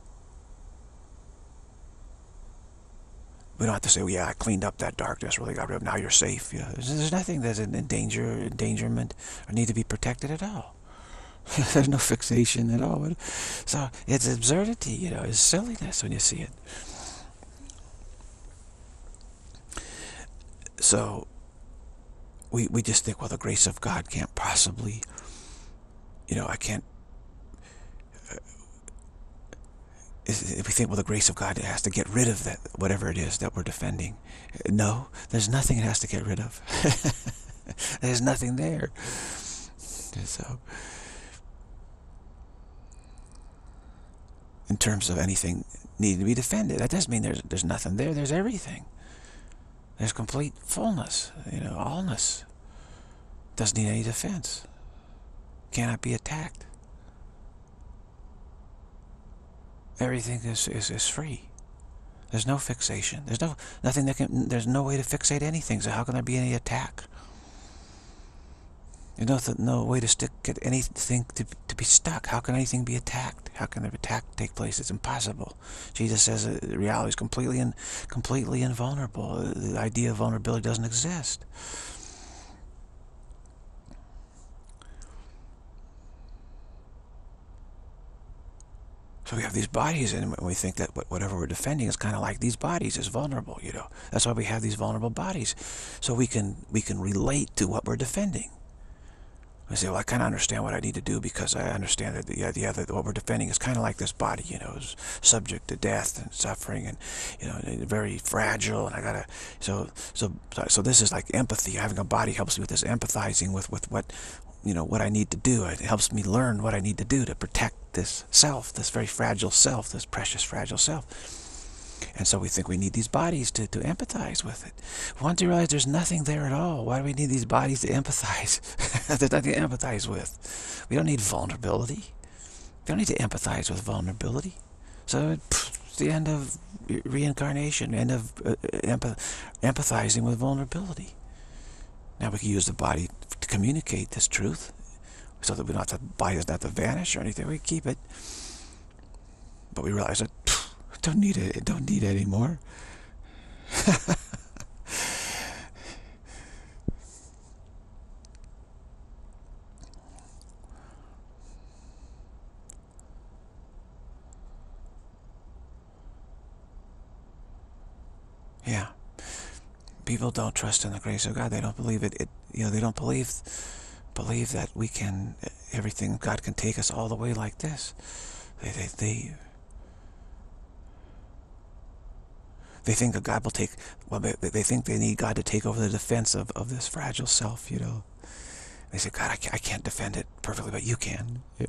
Speaker 1: We don't have to say, well, yeah, I cleaned up that darkness, really got rid of it, now you're safe. You know, there's, there's nothing that's in danger, endangerment, or need to be protected at all. There's no fixation at all. So it's absurdity, you know, it's silliness when you see it. So we, we just think, well, the grace of God can't possibly, you know, I can't, if we think, well, the grace of God has to get rid of that, whatever it is that we're defending. No, there's nothing it has to get rid of. There's nothing there. So, in terms of anything needing to be defended, that doesn't mean there's there's nothing there. There's everything. There's complete fullness, you know, allness. Doesn't need any defense. Cannot be attacked. Everything is, is, is free. There's no fixation. There's no nothing that can. There's no way to fixate anything. So how can there be any attack? There's no no way to stick get anything to to be stuck. How can anything be attacked? How can an attack take place? It's impossible. Jesus says that reality is completely and completely invulnerable. The idea of vulnerability doesn't exist. So we have these bodies, and we think that whatever we're defending is kind of like these bodies is vulnerable, you know. That's why we have these vulnerable bodies, so we can we can relate to what we're defending. We say, well, I kind of understand what I need to do because I understand that the idea that what we're defending is kind of like this body, you know, is subject to death and suffering, and you know, very fragile. And I gotta, so so so this is like empathy. Having a body helps me with this empathizing with with what, you know, what I need to do. It helps me learn what I need to do to protect this self, this very fragile self, this precious fragile self. And so we think we need these bodies to, to empathize with it. Once you realize there's nothing there at all, why do we need these bodies to empathize? There's nothing to empathize with. We don't need vulnerability. We don't need to empathize with vulnerability. So it's the end of reincarnation, end of uh, empath empathizing with vulnerability. Now we can use the body to communicate this truth, so that we don't have to, the body doesn't have to vanish or anything. We keep it, but we realize that phew, don't need it. Don't need it anymore. Yeah. People don't trust in the grace of God. They don't believe it. It you know, they don't believe believe that we can, everything, God can take us all the way like this. They, they, they, they think that God will take, well, they, they think they need God to take over the defense of, of this fragile self, you know. They say, God, I can't, I can't defend it perfectly, but you can. Yeah.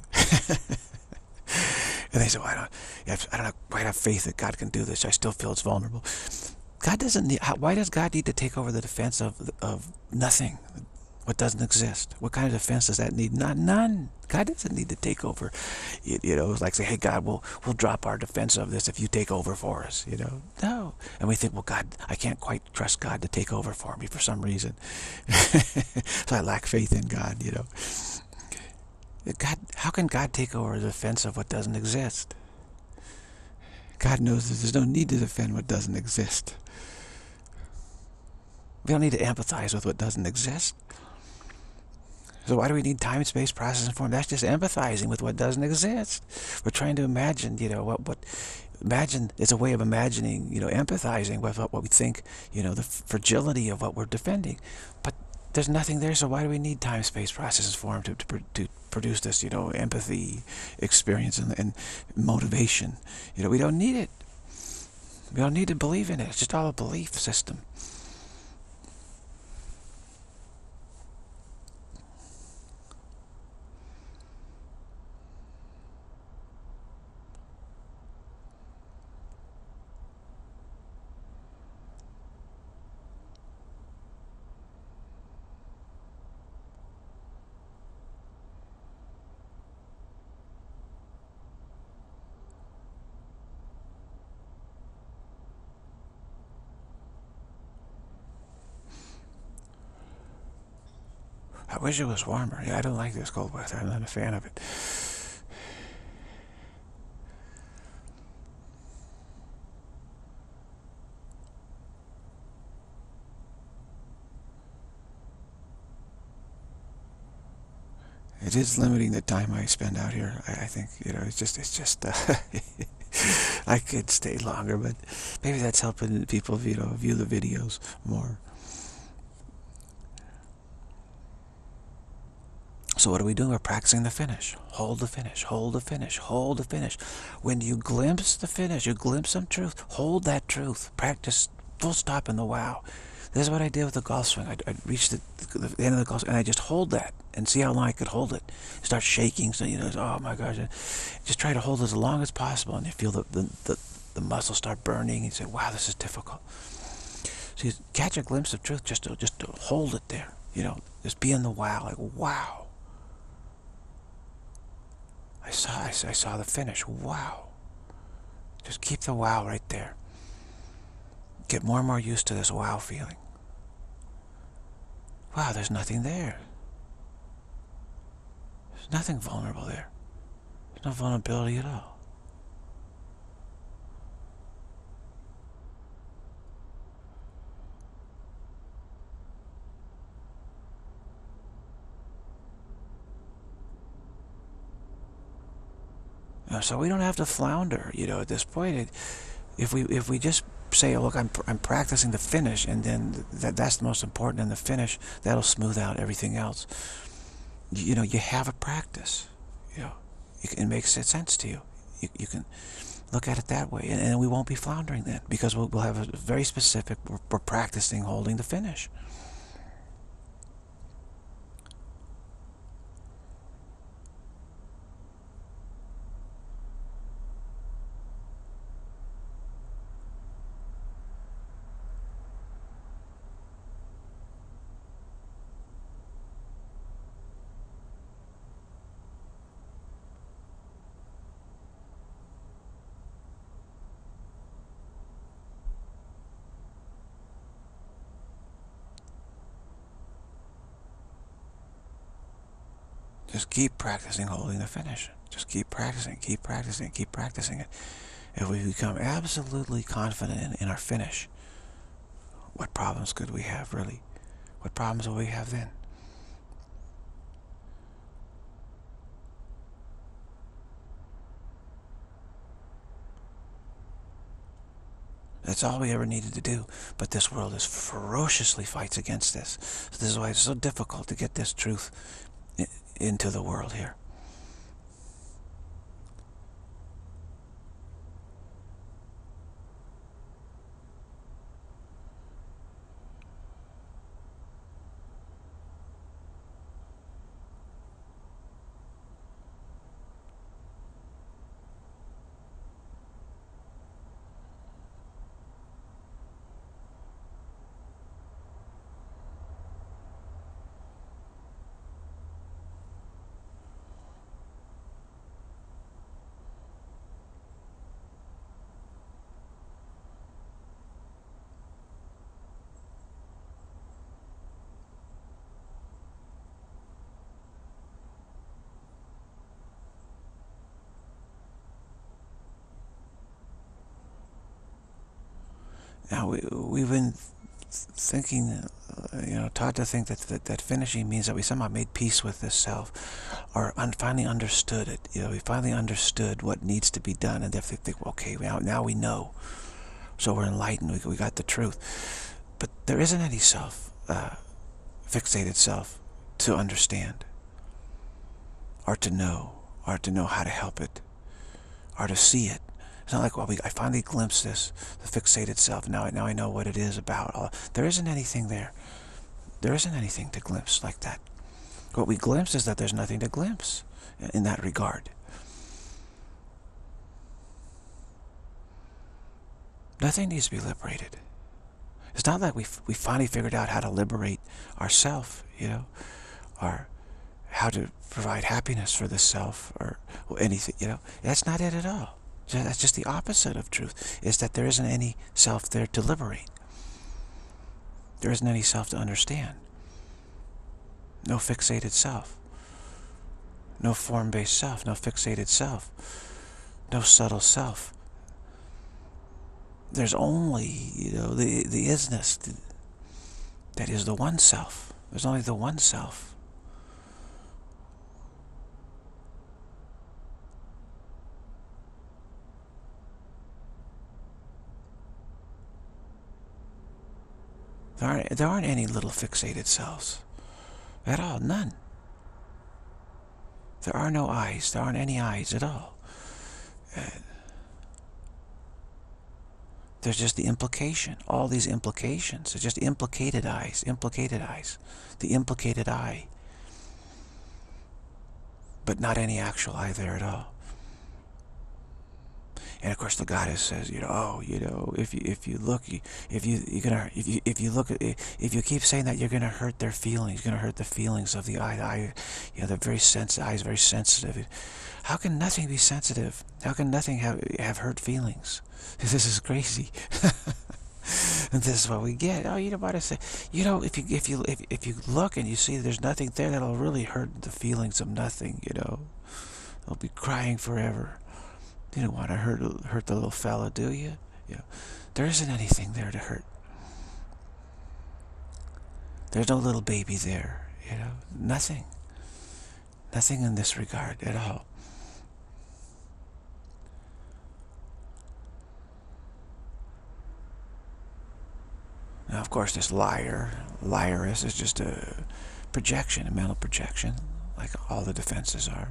Speaker 1: And they say, well, I don't, I don't quite have faith that God can do this. I still feel it's vulnerable. God doesn't need, why does God need to take over the defense of, of nothing, what doesn't exist? What kind of defense does that need? Not none. God doesn't need to take over. You, you know, it's like say, hey, God, we'll, we'll drop our defense of this if you take over for us, you know? No. And we think, well, God, I can't quite trust God to take over for me for some reason. So I lack faith in God, you know? God, how can God take over the defense of what doesn't exist? God knows that there's no need to defend what doesn't exist. We don't need to empathize with what doesn't exist. So why do we need time, space, process, and form? That's just empathizing with what doesn't exist. We're trying to imagine, you know, what, what, imagine, it's a way of imagining, you know, empathizing with what, what we think, you know, the fragility of what we're defending. But there's nothing there, so why do we need time, space, process, and form to, to, to produce this, you know, empathy, experience, and, and motivation? You know, we don't need it. We don't need to believe in it. It's just all a belief system. I wish it was warmer. Yeah, I don't like this cold weather. I'm not a fan of it. It is limiting the time I spend out here. I, I think, you know, it's just, it's just, uh, I could stay longer, but maybe that's helping people, you know, view the videos more. So what are we doing? We're practicing the finish. Hold the finish, hold the finish, hold the finish. When you glimpse the finish, you glimpse some truth, hold that truth. Practice full stop in the wow. This is what I did with the golf swing. I'd, I'd reach the, the end of the golf swing, and I just hold that and see how long I could hold it. Start shaking, so you know, oh my gosh. Just try to hold it as long as possible, and you feel the, the, the, the muscles start burning, and you say, wow, this is difficult. So you catch a glimpse of truth, just to, just to hold it there. You know, just be in the wow, like, wow. I saw, I saw the finish. Wow. Just keep the wow right there. Get more and more used to this wow feeling. Wow, there's nothing there. There's nothing vulnerable there. There's no vulnerability at all. So we don't have to flounder, you know, at this point. It, if we if we just say, oh, look, I'm I'm practicing the finish, and then that that's the most important in the finish, that'll smooth out everything else. You, you know, you have a practice. You know, you can, it makes sense to you. You you can look at it that way, and, and we won't be floundering then, because we'll we'll have a very specific. We're, we're practicing holding the finish. Just keep practicing holding the finish. Just keep practicing, keep practicing, keep practicing it. If we become absolutely confident in, in our finish, what problems could we have, really? What problems will we have then? That's all we ever needed to do. But this world is ferociously fights against this. So this is why it's so difficult to get this truth into the world here. Now, we, we've been thinking, uh, you know, taught to think that, that that finishing means that we somehow made peace with this self, or un finally understood it. You know, we finally understood what needs to be done, and if they think, well, okay, now, now we know. So we're enlightened, we, we got the truth. But there isn't any self, uh, fixated self, to understand, or to know, or to know how to help it, or to see it. It's not like, well, we, I finally glimpsed this, the fixated self. Now, now I know what it is about. There isn't anything there. There isn't anything to glimpse like that. What we glimpse is that there's nothing to glimpse in that regard. Nothing needs to be liberated. It's not like we we finally figured out how to liberate ourself, you know, or how to provide happiness for the self, or anything, you know. That's not it at all. That's just the opposite of truth, is that there isn't any self there to liberate. There isn't any self to understand. No fixated self. No form-based self. No fixated self. No subtle self. There's only, you know, the, the isness that is the one self. There's only the one self. There aren't, there aren't any little fixated selves at all, none. There are no eyes, there aren't any eyes at all. Uh, there's just the implication, all these implications. They're just implicated eyes, implicated eyes, the implicated eye. But not any actual eye there at all. And of course, the goddess says, you know, oh, you know, if you if you look, if you you're gonna if you if you look at if you keep saying that, you're gonna hurt their feelings. You're gonna hurt the feelings of the eye. The eye, you know, the very sense, the eye is very sensitive. How can nothing be sensitive? How can nothing have have hurt feelings? This is crazy. And this is what we get. Oh, you know what I say? You know, if you if you if if you look and you see there's nothing there, that'll really hurt the feelings of nothing. You know, they'll be crying forever. You don't want to hurt hurt the little fella, do you? You know, there isn't anything there to hurt. There's no little baby there. You know, nothing. Nothing in this regard at all. Now, of course, this liar, liaress, is just a projection, a mental projection, like all the defenses are.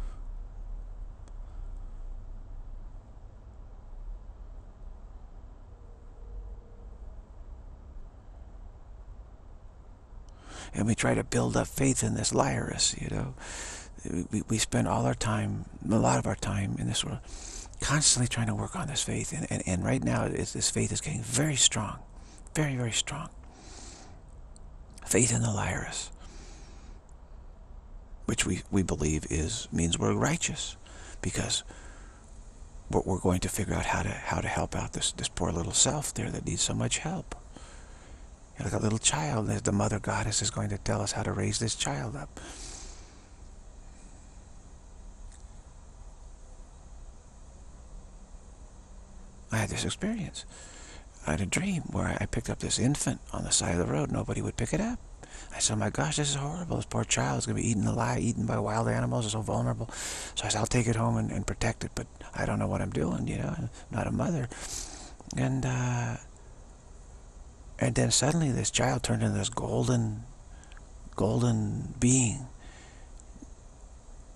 Speaker 1: And we try to build up faith in this liaress, you know. We, we spend all our time, a lot of our time in this world, constantly trying to work on this faith. And, and, and right now, it's, this faith is getting very strong. Very, very strong. Faith in the liaress. Which we, we believe is means we're righteous. Because we're, we're going to figure out how to how to help out this, this poor little self there that needs so much help. Like a little child, the mother goddess is going to tell us how to raise this child up. I had this experience. I had a dream where I picked up this infant on the side of the road. Nobody would pick it up. I said, oh my gosh, this is horrible. This poor child is going to be eaten alive, eaten by wild animals. It's so vulnerable. So I said, I'll take it home and, and protect it, but I don't know what I'm doing, you know. I'm not a mother. And, uh... And then suddenly this child turned into this golden, golden being.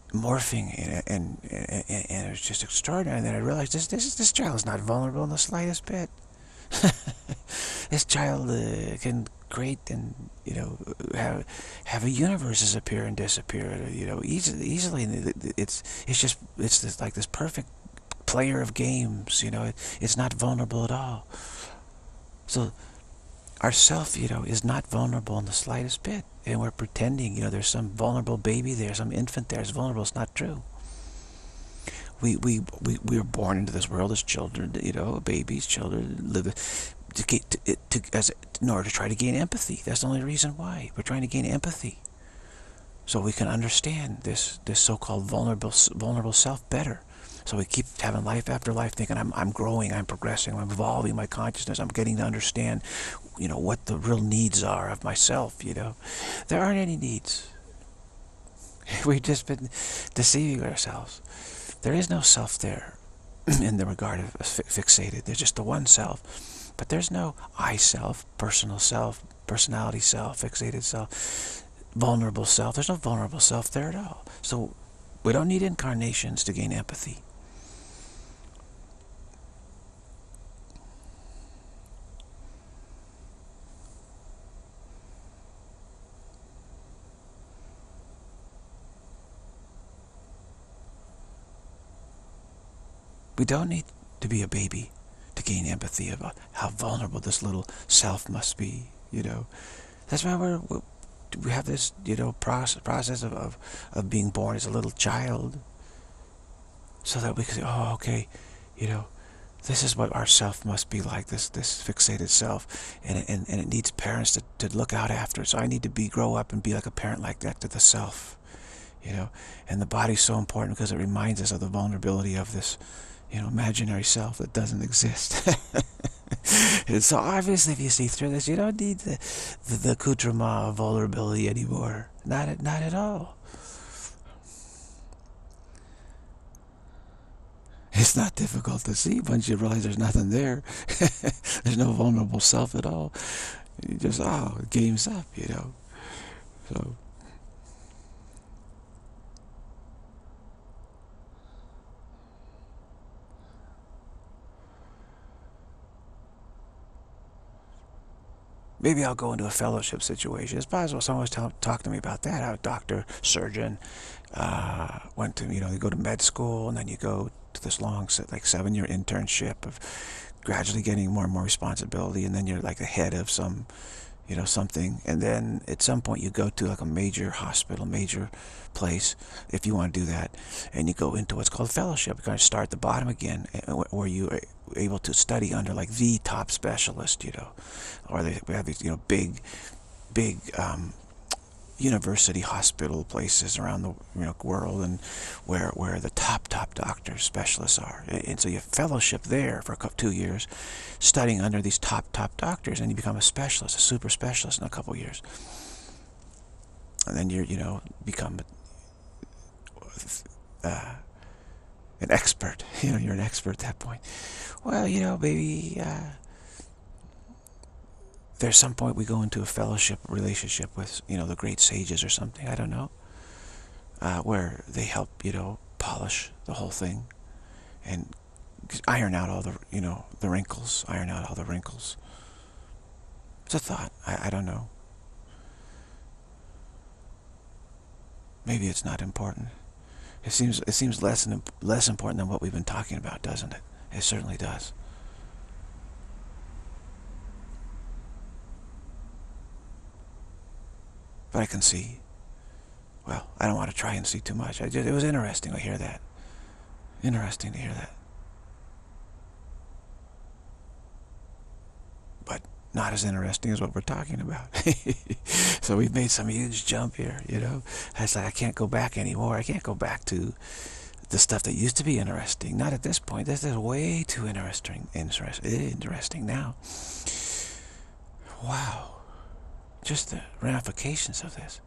Speaker 1: morphing, and and, and and it was just extraordinary. And then I realized this this this child is not vulnerable in the slightest bit. This child uh, can create and, you know, have have a universes appear and disappear, you know, easily. Easily, it's it's just it's this, like this perfect player of games. You know, it, it's not vulnerable at all. So our self, you know, is not vulnerable in the slightest bit, and we're pretending, you know, there's some vulnerable baby there, some infant there is vulnerable. It's not true. We we we we were born into this world as children, you know, babies, children, live to get to, to as in order to try to gain empathy. That's the only reason why we're trying to gain empathy, so we can understand this this so-called vulnerable vulnerable self better. So we keep having life after life, thinking I'm I'm growing, I'm progressing, I'm evolving my consciousness, I'm getting to understand, you know, what the real needs are of myself. You know, there aren't any needs. We've just been deceiving ourselves. There is no self there in the regard of fixated. There's just the one self. But there's no I self, personal self, personality self, fixated self, vulnerable self. There's no vulnerable self there at all. So we don't need incarnations to gain empathy. We don't need to be a baby to gain empathy about how vulnerable this little self must be, you know. That's why we're, we have this, you know, process, process of, of, of being born as a little child, so that we can say, oh, okay, you know, this is what our self must be like, this this fixated self, and, and, and it needs parents to, to look out after it. So I need to be grow up and be like a parent like that to the self, you know. And the body's so important because it reminds us of the vulnerability of this, you know, imaginary self that doesn't exist. And so obviously, if you see through this, you don't need the the, the accoutrement of vulnerability anymore. Not at, not at all. It's not difficult to see once you realize there's nothing there. There's no vulnerable self at all. You just, oh, game's up, you know. So maybe I'll go into a fellowship situation. It's possible someone's talk to me about that. I'm a doctor, surgeon, uh, went to, you know, you go to med school, and then you go to this long, like seven-year internship of gradually getting more and more responsibility, and then you're like the head of some, you know, something, and then at some point you go to like a major hospital, major place, if you want to do that, and you go into what's called fellowship. You kind of start at the bottom again, where you are able to study under like the top specialist, you know, or they we have these, you know, big, big um, university hospital places around the, you know, world, and where where the top top doctors, specialists are, and so you fellowship there for a couple, two years, studying under these top top doctors, and you become a specialist, a super specialist in a couple years, and then you're, you know, become uh, an expert. You know, you're an expert at that point. Well, you know, maybe uh, there's some point we go into a fellowship relationship with, you know, the great sages or something, I don't know, uh, where they help, you know, polish the whole thing and iron out all the, you know, the wrinkles, iron out all the wrinkles. It's a thought. I, I don't know. Maybe it's not important. It seems it seems less and less important than what we've been talking about, doesn't it? It certainly does. But I can see. Well, I don't want to try and see too much. I just, it was interesting to hear that. Interesting to hear that. But not as interesting as what we're talking about. So we've made some huge jump here, you know. It's like I can't go back anymore. I can't go back to the stuff that used to be interesting. Not at this point. This is way too interesting. Interest, interesting now. Wow. Just the ramifications of this.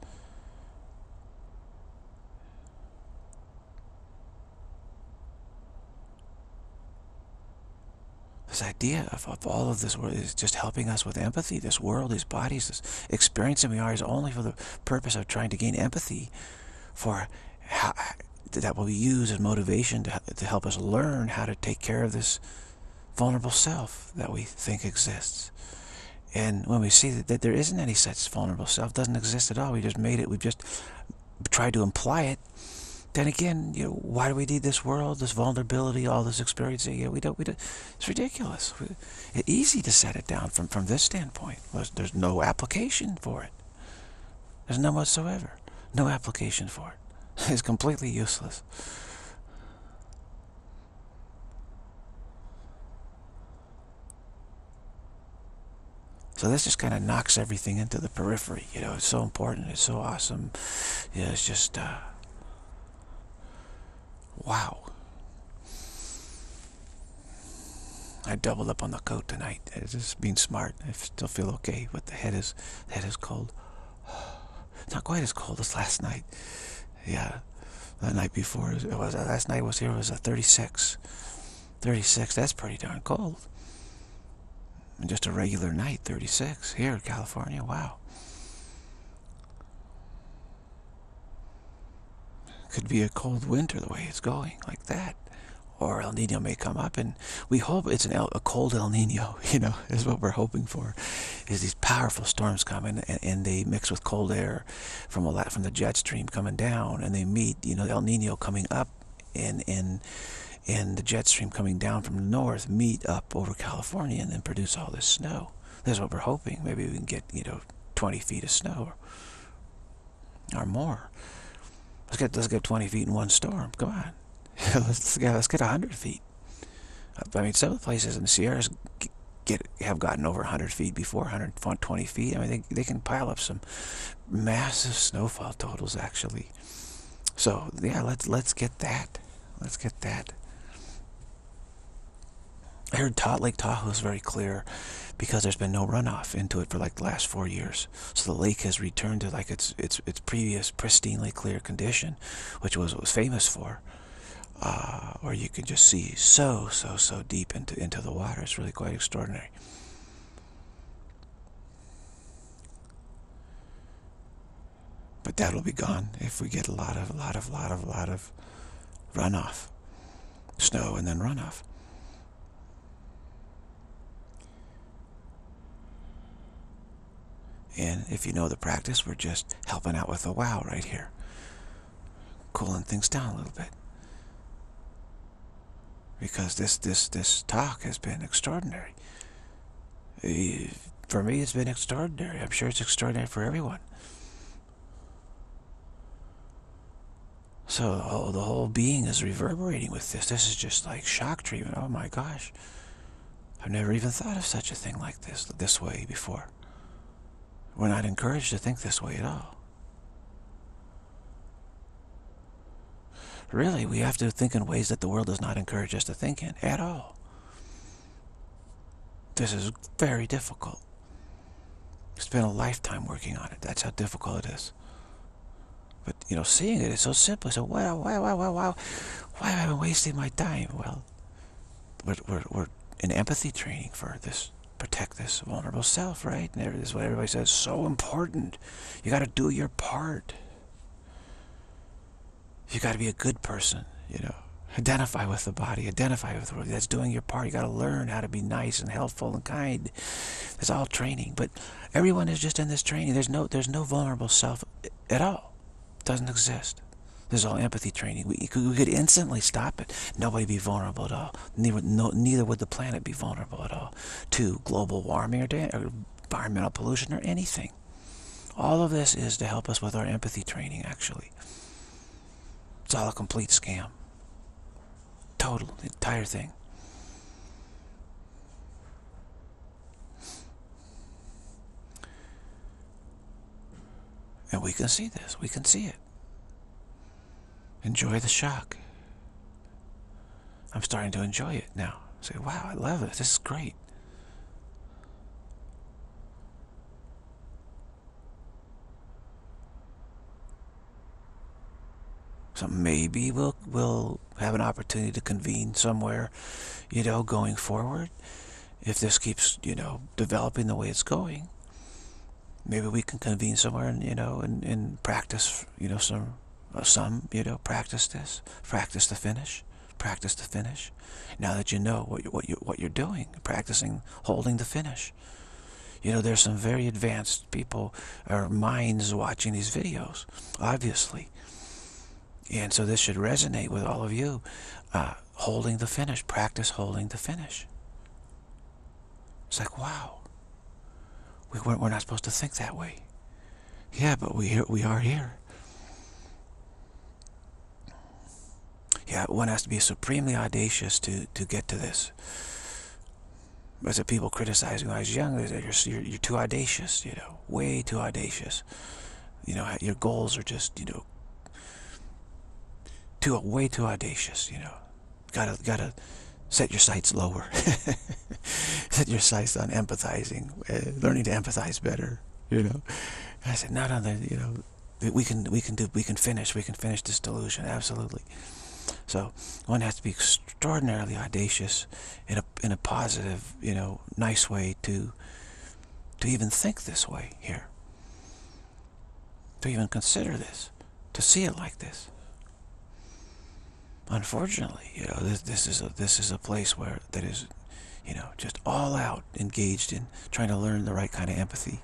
Speaker 1: This idea of, of all of this world is just helping us with empathy. This world, these bodies, this experience that we are is only for the purpose of trying to gain empathy for how, that will be used as motivation to, to help us learn how to take care of this vulnerable self that we think exists. And when we see that, that there isn't any such vulnerable self, doesn't exist at all, we just made it, we've just tried to imply it, then again, you know, why do we need this world, this vulnerability, all this experiencing? You know, we don't, we don't, it's ridiculous. It's easy to set it down from, from this standpoint. There's, there's no application for it. There's none whatsoever. No application for it. It's completely useless. So this just kind of knocks everything into the periphery. You know, it's so important. It's so awesome. You know, it's just, uh, wow. I doubled up on the coat tonight. It's just being smart. I still feel okay, but the head is, the head is cold. It's not quite as cold as last night. Yeah, the night before, it was, last night was here, it was a thirty-six. thirty-six, that's pretty darn cold. And just a regular night, thirty-six, here in California, wow. Could be a cold winter the way it's going, like that. Or El Nino may come up, and we hope it's an El, a cold El Nino, you know, is what we're hoping for, is these powerful storms coming, and, and they mix with cold air from a lot, from the jet stream coming down, and they meet, you know, El Nino coming up, and, and, and the jet stream coming down from the north meet up over California and then produce all this snow. That's what we're hoping. Maybe we can get, you know, twenty feet of snow or, or more. Let's get, let's get twenty feet in one storm. Come on. let's, get, let's get one hundred feet. I mean, some of the places in the Sierras get have gotten over one hundred feet before, one hundred twenty feet. I mean, they, they can pile up some massive snowfall totals, actually. So, yeah, let's, let's get that. Let's get that. I heard Ta Lake Tahoe is very clear because there's been no runoff into it for like the last four years. So the lake has returned to like its its its previous pristinely clear condition, which was what it was famous for. Uh, where you could just see so so so deep into into the water. It's really quite extraordinary. But that'll be gone if we get a lot of a lot of lot of lot of runoff, snow and then runoff. And if you know the practice, we're just helping out with a wow right here. Cooling things down a little bit. Because this, this, this talk has been extraordinary. For me, it's been extraordinary. I'm sure it's extraordinary for everyone. So oh, the whole being is reverberating with this. This is just like shock treatment. Oh my gosh. I've never even thought of such a thing like this, this way before. We're not encouraged to think this way at all. Really, we have to think in ways that the world does not encourage us to think in at all. This is very difficult. Spent a lifetime working on it. That's how difficult it is. But, you know, seeing it is so simple. So, why, why, why, why, why, why am I wasting my time? Well, we're, we're, we're in empathy training for this. Protect this vulnerable self, right? And this is what everybody says, so important. You got to do your part. You got to be a good person, you know. Identify with the body, identify with the world. That's doing your part. You got to learn how to be nice and helpful and kind. It's all training, but everyone is just in this training. There's no, there's no vulnerable self at all. It doesn't exist. This is all empathy training. We could, we could instantly stop it. Nobody be vulnerable at all. Neither, no, neither would the planet be vulnerable at all to global warming or, or environmental pollution or anything. All of this is to help us with our empathy training, actually. It's all a complete scam. Total, the entire thing. And we can see this. We can see it. Enjoy the shock. I'm starting to enjoy it now. Say, wow, I love it. This is great. So maybe we'll, we'll have an opportunity to convene somewhere, you know, going forward. If this keeps, you know, developing the way it's going, maybe we can convene somewhere and, you know, and, and practice, you know, some Well, some, you know, practice this, practice the finish, practice the finish. Now that you know what you, what you what you're doing, practicing holding the finish. You know, there's some very advanced people or minds watching these videos, obviously. And so this should resonate with all of you. Uh, holding the finish, practice holding the finish. It's like, wow, we, we're, we're not supposed to think that way. Yeah, but we, we are here. Yeah, one has to be supremely audacious to, to get to this. As the people criticizing when I was young, they said, you're, you're, you're too audacious, you know, way too audacious. You know, your goals are just, you know, too, way too audacious, you know. Gotta, gotta set your sights lower. Set your sights on empathizing, uh, learning to empathize better, you know. And I said, not on the, you know, we can, we can do, we can finish, we can finish this delusion, absolutely. So one has to be extraordinarily audacious in a in a positive, you know, nice way to to even think this way here, to even consider this, to see it like this. Unfortunately, you know, this this is a this is a place where that is, you know, just all out engaged in trying to learn the right kind of empathy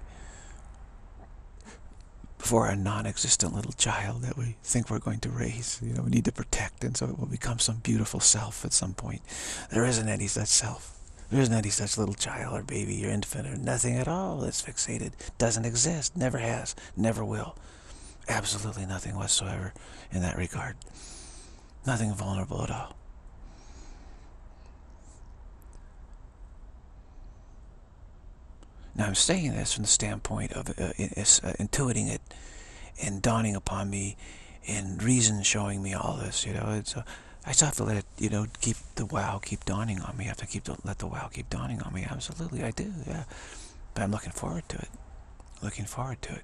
Speaker 1: for a non-existent little child that we think we're going to raise. You know, we need to protect, and so it will become some beautiful self at some point. There isn't any such self. There isn't any such little child or baby or infant or nothing at all that's fixated. Doesn't exist. Never has. Never will. Absolutely nothing whatsoever in that regard. Nothing vulnerable at all. Now I'm saying this from the standpoint of uh, uh, intuiting it and dawning upon me and reason showing me all this, you know. It's, uh, I still have to let it, you know, keep the wow keep dawning on me. I have to keep the, let the wow keep dawning on me. Absolutely, I do, yeah. But I'm looking forward to it. Looking forward to it.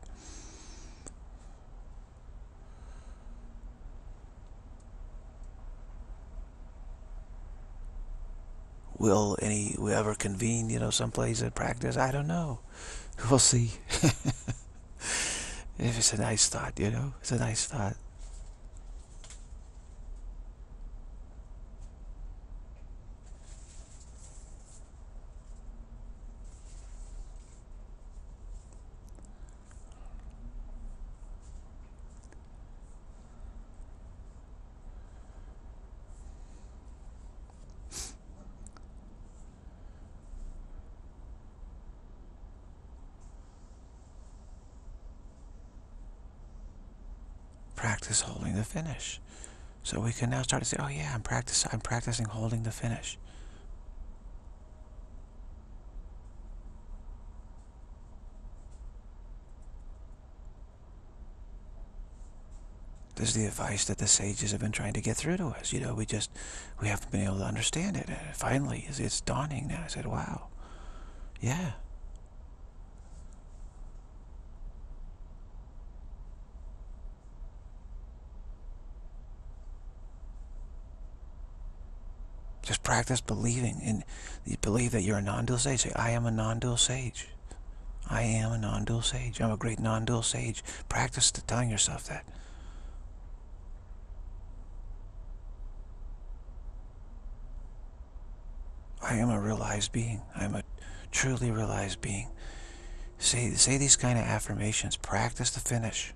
Speaker 1: Will any, we ever convene, you know, someplace and practice? I don't know. We'll see. If it's a nice thought, you know, it's a nice thought. Practice holding the finish. So we can now start to say, oh yeah, I'm practice I'm practicing holding the finish. This is the advice that the sages have been trying to get through to us. You know, we just, we haven't been able to understand it. And finally, it's, it's dawning now. I said, wow, yeah. Just practice believing, and you believe that you're a non-dual sage. Say, I am a non-dual sage. I am a non-dual sage. I'm a great non-dual sage. Practice telling yourself that. I am a realized being. I'm a truly realized being. Say, say these kind of affirmations. Practice the finish.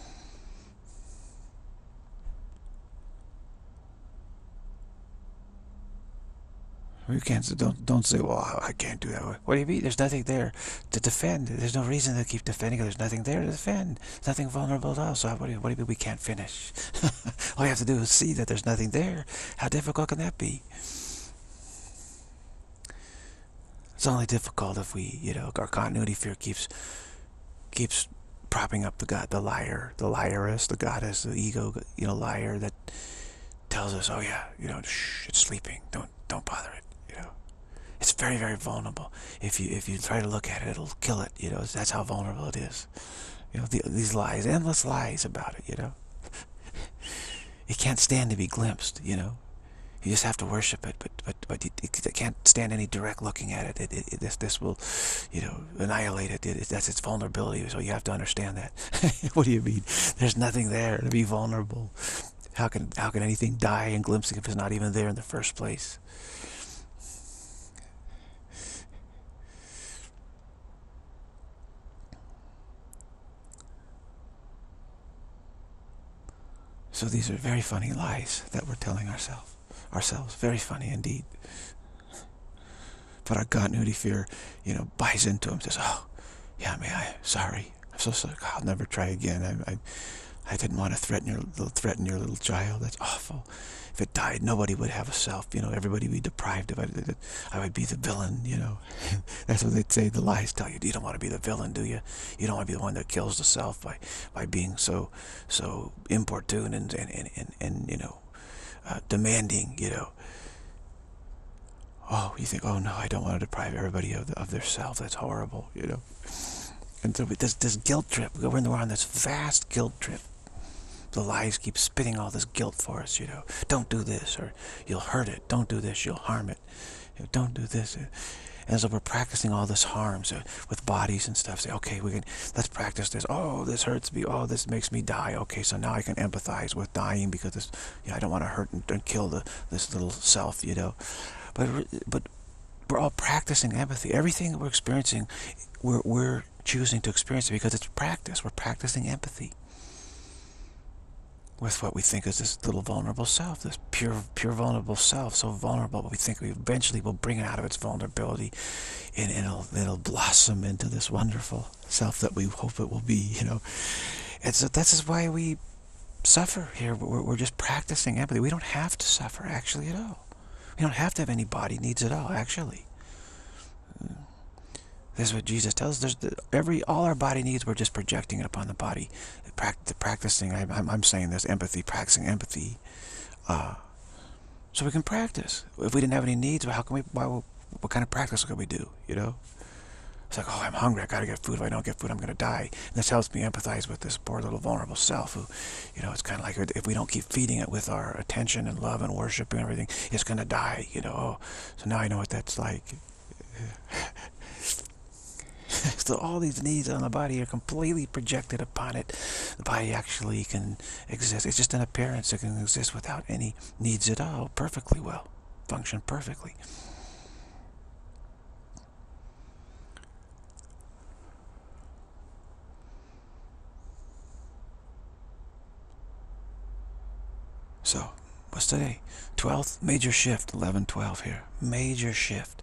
Speaker 1: You can't, don't, don't say, well, I can't do that. What do you mean? There's nothing there to defend. There's no reason to keep defending it. There's nothing there to defend. There's nothing vulnerable at all. So what do you, what do you mean we can't finish? All you have to do is see that there's nothing there. How difficult can that be? It's only difficult if we, you know, our continuity fear keeps, keeps propping up the god, the liar, the liaress, the goddess, the ego, you know, liar that tells us, oh yeah, you know, shh, it's sleeping. Don't, don't bother it. It's very, very vulnerable. If you if you try to look at it, it'll kill it. You know, that's how vulnerable it is. You know, the, these lies, endless lies about it. You know, it can't stand to be glimpsed. You know, You just have to worship it, but but but you, you can't stand any direct looking at it. It, it, it this this will, you know, annihilate it. It, it. That's its vulnerability. So you have to understand that. What do you mean? There's nothing there to be vulnerable. How can how can anything die and glimpsing if it's not even there in the first place? So these are very funny lies that we're telling ourselves. Ourselves, very funny indeed. But our continuity fear, you know, buys into them. Says, "Oh, yeah, man, I sorry. I'm so sorry. I'll never try again. I, I, I didn't want to threaten your little threaten your little child. That's awful. If it died, nobody would have a self. You know, everybody would be deprived of it. I would be the villain. You know, that's what they'd say. The lies tell you. You don't want to be the villain, do you? You don't want to be the one that kills the self by by being so so importune and and and and, and you know, uh, demanding. You know." Oh, you think, oh no, I don't want to deprive everybody of, the, of their self. That's horrible, you know. And so this, this guilt trip, we're, in the, we're on this vast guilt trip. The lies keep spitting all this guilt for us, you know. Don't do this, or you'll hurt it. Don't do this, you'll harm it. You know, don't do this. And so we're practicing all this harm so with bodies and stuff. Say, okay, we can, let's practice this. Oh, this hurts me. Oh, this makes me die. Okay, so now I can empathize with dying because this, you know, I don't want to hurt and, and kill the, this little self, you know. But but we're all practicing empathy. Everything that we're experiencing, we're we're choosing to experience it because it's practice. We're practicing empathy with what we think is this little vulnerable self, this pure pure vulnerable self, so vulnerable, but we think we eventually will bring it out of its vulnerability, and it'll it'll blossom into this wonderful self that we hope it will be. You know, and so this is why we suffer here. We're we're just practicing empathy. We don't have to suffer actually at all. We don't have to have any body needs at all, actually. This is what Jesus tells us. There's the, every all our body needs, we're just projecting it upon the body. Pract practicing, I, I'm, I'm saying this, empathy, practicing empathy. Uh, so we can practice. If we didn't have any needs, well, how can we, why, what kind of practice could we do, you know? It's like, oh, I'm hungry, I gotta get food. If I don't get food, I'm gonna die. And this helps me empathize with this poor little vulnerable self who, you know, it's kind of like if we don't keep feeding it with our attention and love and worship and everything, it's gonna die, you know. Oh, so now I know what that's like. So all these needs on the body are completely projected upon it. The body actually can exist. It's just an appearance. It can exist without any needs at all, perfectly well, function perfectly. So, what's today? twelfth, major shift, eleven twelve here. Major shift.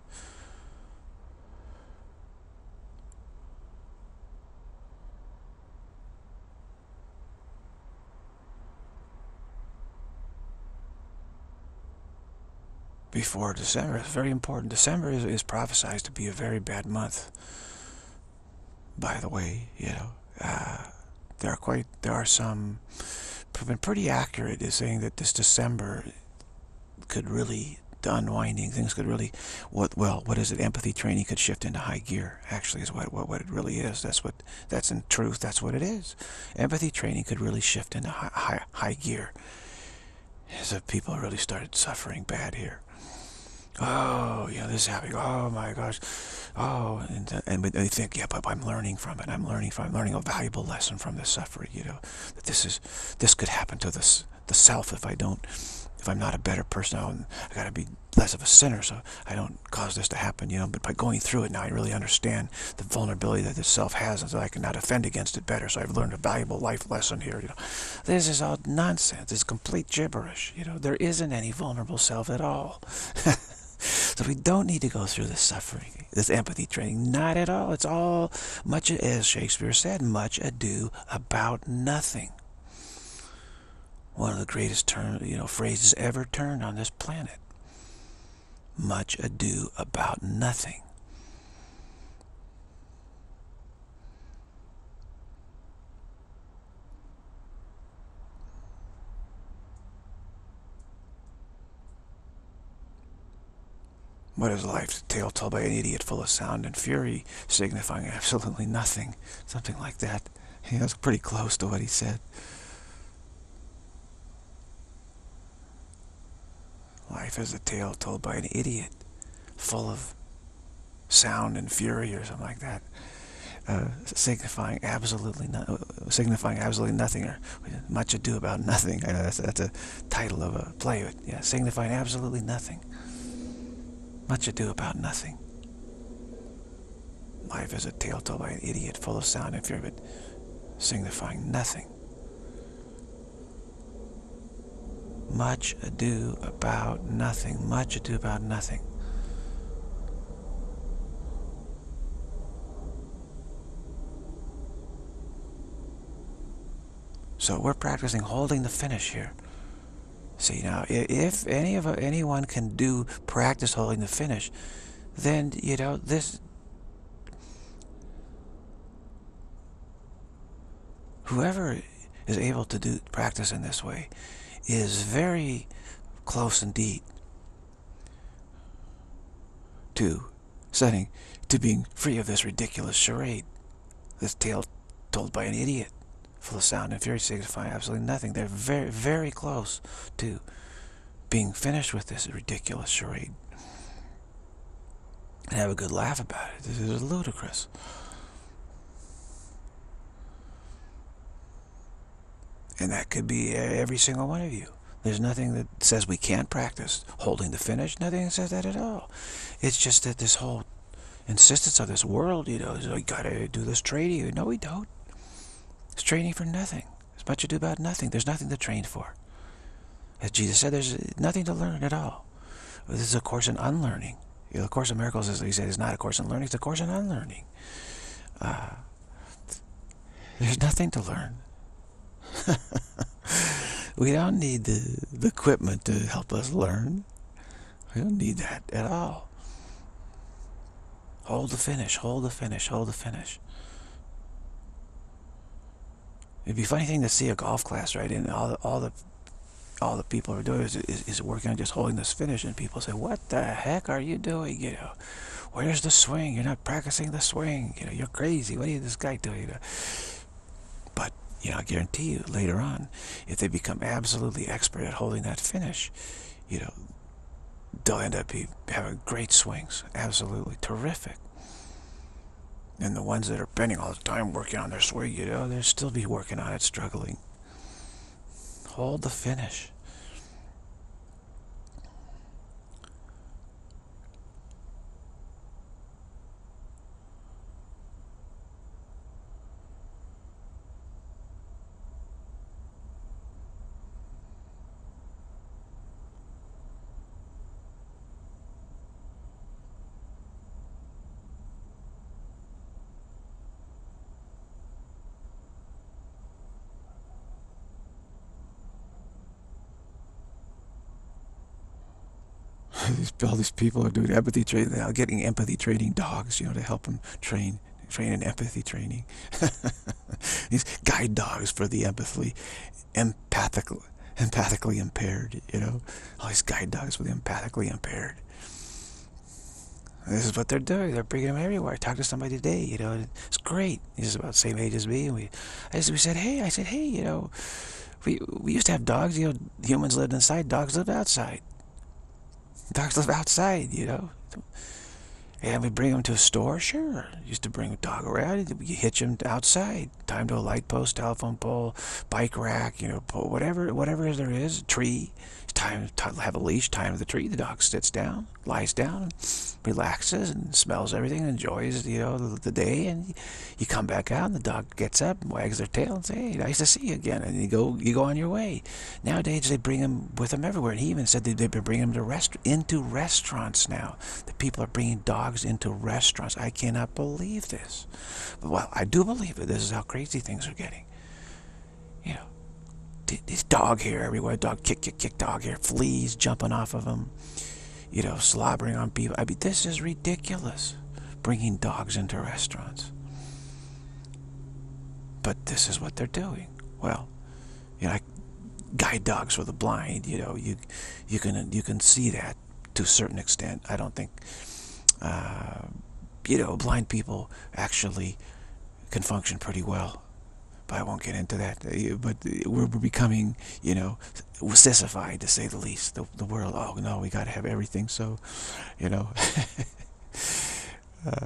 Speaker 1: Before December, it's very important. December is, is prophesied to be a very bad month. By the way, you know, uh, there are quite, there are some, been pretty accurate in saying that this December could really, the unwinding, things could really, what, well, what is it, empathy training could shift into high gear, actually is what, what, what it really is. That's what, that's in truth, that's what it is. Empathy training could really shift into high, high, high gear. So people really started suffering bad here. Oh, you know, this is happening. Oh my gosh. Oh, and, and they think, yeah, but I'm learning from it. I'm learning from, I'm learning a valuable lesson from this suffering, you know, that this is, this could happen to this, the self if I don't, if I'm not a better person. I'll, I gotta be less of a sinner so I don't cause this to happen, you know. But by going through it now, I really understand the vulnerability that this self has, and so I can now defend against it better. So I've learned a valuable life lesson here, you know. This is all nonsense. It's complete gibberish, you know. There isn't any vulnerable self at all. So we don't need to go through this suffering, this empathy training. Not at all. It's all much, as Shakespeare said, much ado about nothing. One of the greatest term, you know, phrases ever turned on this planet. Much ado about nothing. What is life? A tale told by an idiot, full of sound and fury, signifying absolutely nothing. Something like that. Yeah, that's pretty close to what he said. Life is a tale told by an idiot, full of sound and fury or something like that, uh, signifying absolutely no, signifying absolutely nothing, or much ado about nothing. I know that's that's a title of a play, but yeah, signifying absolutely nothing, much ado about nothing. Life is a tale told by an idiot, full of sound and fury, but signifying nothing. Much ado about nothing. Much ado about nothing. So we're practicing holding the finish here. See, now, if any of anyone can do practice holding the finish, then, you know, this, whoever is able to do practice in this way is very close indeed to setting, to being free of this ridiculous charade, this tale told by an idiot, full of sound and fury, signifying absolutely nothing. They're very, very close to being finished with this ridiculous charade and have a good laugh about it. This is ludicrous. And that could be every single one of you. There's nothing that says we can't practice holding the finish. Nothing that says that at all. It's just that this whole insistence of this world, you know, is, oh, you gotta do this training. No, we don't. It's training for nothing. It's much ado about nothing. There's nothing to train for. As Jesus said, there's nothing to learn at all. This is a course in unlearning. You know, the Course in Miracles, as he said, is not a course in learning. It's a course in unlearning. Uh, there's nothing to learn. We don't need the, the equipment to help us learn. We don't need that at all. Hold the finish, hold the finish, hold the finish. It'd be a funny thing to see a golf class, right? And all, all the all the people are doing is, is, is working on just holding this finish, and people say, what the heck are you doing? You know, where's the swing? You're not practicing the swing. You know, you're crazy. What are you, this guy doing? You know? But, you know, I guarantee you, later on, if they become absolutely expert at holding that finish, you know, they'll end up be, having great swings. Absolutely terrific. And the ones that are spending all the time working on their swing, you know, they'll still be working on it, struggling. Hold the finish. All these people are doing empathy training. They're getting empathy training dogs, you know, to help them train, train in empathy training. These guide dogs for the empathy, empathically, empathically impaired, you know. All these guide dogs for the empathically impaired. This is what they're doing. They're bringing them everywhere. I talked to somebody today, you know, it's great. He's about the same age as me. And we, I just, we said, hey, I said, hey, you know, we, we used to have dogs, you know, humans lived inside, dogs lived outside. Dogs live outside, you know. And we bring them to a store, sure. Used to bring a dog around, you hitch him outside. Time to a light post, telephone pole, bike rack, you know, whatever, whatever there is, tree. Time to have a leash, time to the tree. The dog sits down, lies down, relaxes, and smells everything, enjoys, you know, the, the day. And you come back out, and the dog gets up, and wags their tail, and says, "Hey, nice to see you again." And you go, you go on your way. Nowadays, they bring him with them everywhere. And he even said that they've been bringing him to rest into restaurants now. The people are bringing dogs into restaurants. I cannot believe this. But, well, I do believe it. This is how crazy things are getting. You know. This dog hair everywhere, dog kick, kick, kick, dog hair, fleas jumping off of them, you know, slobbering on people. I mean, this is ridiculous, bringing dogs into restaurants. But this is what they're doing. Well, you know, like guide dogs for the blind, you know, you you can you can see that to a certain extent. I don't think, uh, you know, blind people actually can function pretty well. But I won't get into that. Uh, But we're, we're becoming, you know, sissified, to say the least. The, the world, oh no, we got to have everything. So, you know, uh,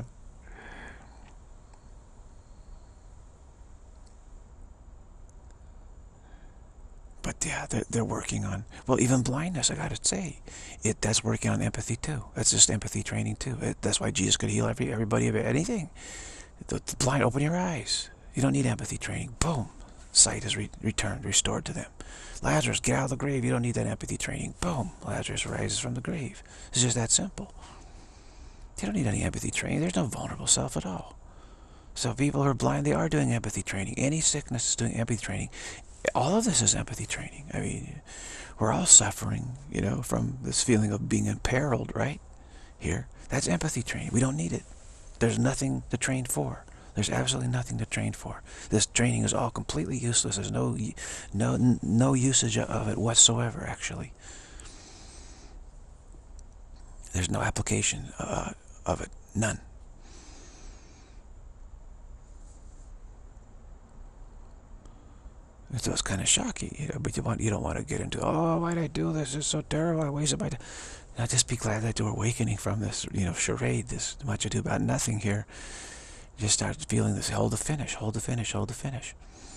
Speaker 1: but yeah, they're, they're working on, well, even blindness, I gotta say, it that's working on empathy too. That's just empathy training too. It, that's why Jesus could heal every everybody of anything. The, the blind, open your eyes. You don't need empathy training. Boom, sight is re returned, restored to them. Lazarus, get out of the grave. You don't need that empathy training. Boom, Lazarus rises from the grave. It's just that simple. You don't need any empathy training. There's no vulnerable self at all. So people who are blind, they are doing empathy training. Any sickness is doing empathy training. All of this is empathy training. I mean, we're all suffering, you know, from this feeling of being imperiled, right? Here, that's empathy training. We don't need it. There's nothing to train for. There's absolutely nothing to train for. This training is all completely useless. There's no, no, no usage of it whatsoever, actually. There's no application uh, of it. None. So it's kind of shocking, you know, but you want you don't want to get into, oh, why did I do this? It's so terrible. I wasted my time. Now just be glad that you're awakening from this, you know, charade, this much ado about nothing here. Just start feeling this, hold the finish, hold the finish, hold the finish.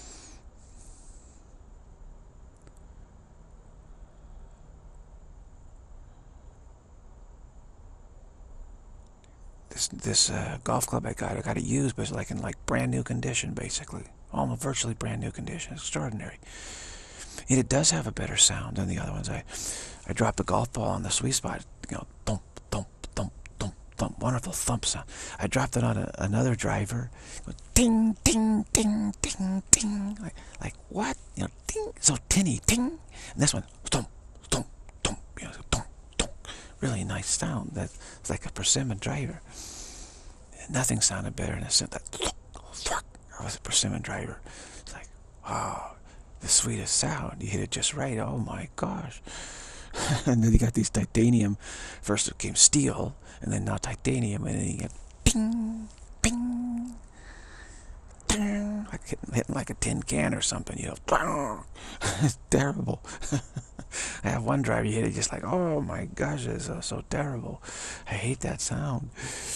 Speaker 1: This this uh, golf club I got, I got it used, but it's like in like brand new condition, basically. Almost virtually brand new condition. It's extraordinary. And it does have a better sound than the other ones. I I dropped the golf ball on the sweet spot, you know, thump, thump, thump, thump, thump. Wonderful thump sound. I dropped it on a, another driver. Ding, ding, ding, ding, ding. Like, like what? You know, ding. So tinny, ding. And this one, thump, thump, thump. You know, thump, thump. Really nice sound. That's it's like a persimmon driver. Nothing sounded better than a sound that thump, thump. With a persimmon driver. It's like, wow, the sweetest sound. You hit it just right. Oh my gosh. And then you got these titanium. First it came steel, and then now titanium, and then you get ding, ding, ding, like hitting, hitting like a tin can or something, you know. It's terrible. I have one driver, you hit it just like, oh my gosh, it's so, so terrible. I hate that sound.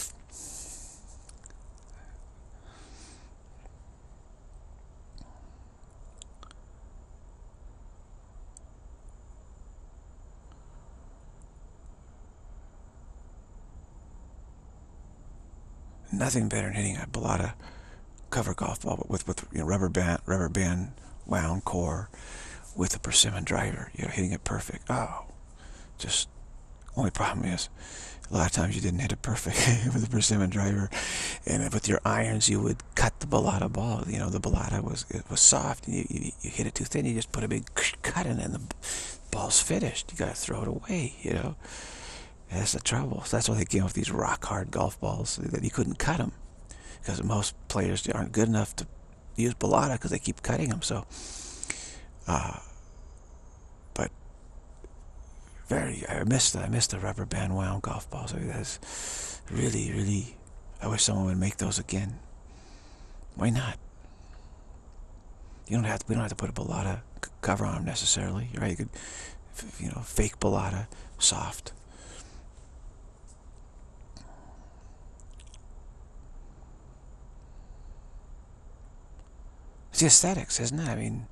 Speaker 1: Nothing better than hitting a balata cover golf ball with with you know, rubber band rubber band wound core with a persimmon driver. You know, hitting it perfect. Oh, just only problem is a lot of times you didn't hit it perfect with a persimmon driver, and with your irons you would cut the balata ball. You know, the balata was it was soft, and you, you you hit it too thin. You just put a big cut in, it and the ball's finished. You gotta throw it away. You know. That's the trouble. So that's why they came up with these rock-hard golf balls, that you couldn't cut them. Because most players aren't good enough to use balata because they keep cutting them. So, uh, but very, I missed the, I missed the rubber band wound golf balls. I mean, that's really, really, I wish someone would make those again. Why not? You don't have to, we don't have to put a balata cover on them necessarily, right? You could, you know, fake balata, soft. It's the aesthetics, isn't it? I mean,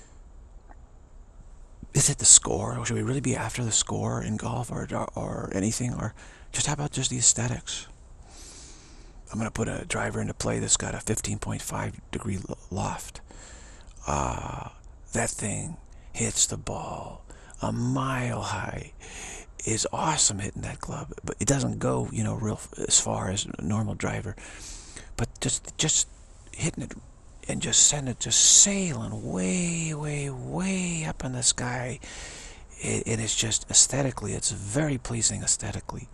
Speaker 1: is it the score? Or should we really be after the score in golf, or, or, or anything? Or just how about just the aesthetics? I'm going to put a driver into play that's got a fifteen point five degree loft. Uh, that thing hits the ball a mile high. Is awesome hitting that club, but it doesn't go, you know, real as far as a normal driver. But just, just hitting it and just send it just sailing way, way, way up in the sky. It, it is just aesthetically, it's very pleasing aesthetically.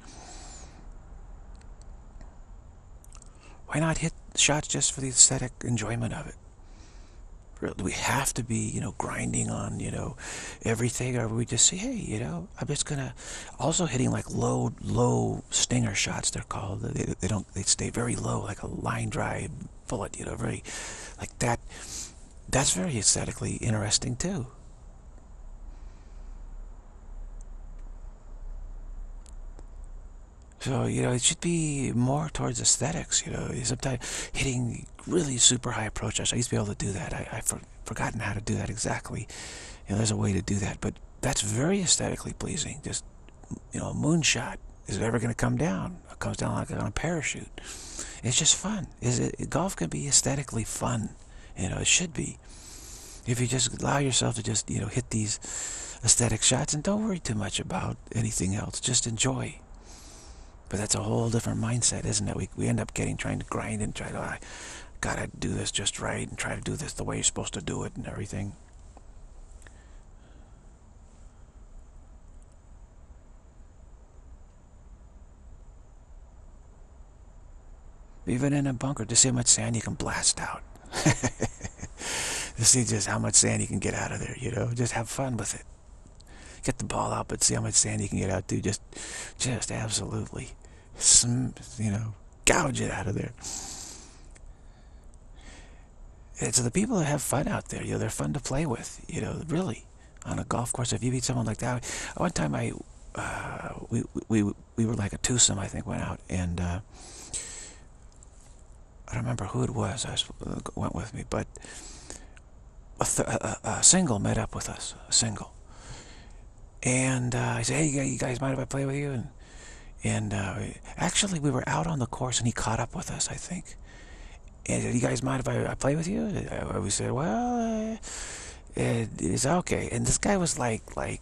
Speaker 1: Why not hit shots just for the aesthetic enjoyment of it? Do we have to be, you know, grinding on, you know, everything, or we just say, hey, you know, I'm just gonna, also hitting like low, low stinger shots, they're called. They, they don't, they stay very low, like a line drive bullet, you know, very, like that. that's very aesthetically interesting too. So, you know, it should be more towards aesthetics, you know. Sometimes hitting really super high approach shots. I used to be able to do that. I, I've for, forgotten how to do that exactly. You know, there's a way to do that, but that's very aesthetically pleasing. Just, you know, a moonshot. Is it ever going to come down? It comes down like on a parachute. It's just fun. Is it? Golf can be aesthetically fun. You know, it should be. If you just allow yourself to just, you know, hit these aesthetic shots and don't worry too much about anything else. Just enjoy. But that's a whole different mindset, isn't it? We, we end up getting, trying to grind and try to, I gotta do this just right and try to do this the way you're supposed to do it and everything. Even in a bunker, to see how much sand you can blast out. To see just how much sand you can get out of there, you know? Just have fun with it. Get the ball out, but see how much sand you can get out too. Just, just absolutely, some, you know, gouge it out of there. It's the people that have fun out there. You know, they're fun to play with. You know, really, on a golf course. If you meet someone like that, one time I, uh, we we we were like a twosome, I think, went out, and uh, I don't remember who it was. I was, uh, went with me, but a, th a, a single met up with us. A single. And uh, I said, hey, you guys mind if I play with you? And, and uh, actually, we were out on the course, and he caught up with us, I think. And he said, you guys mind if I, I play with you? And we said, well, uh, it's okay. And this guy was like, like,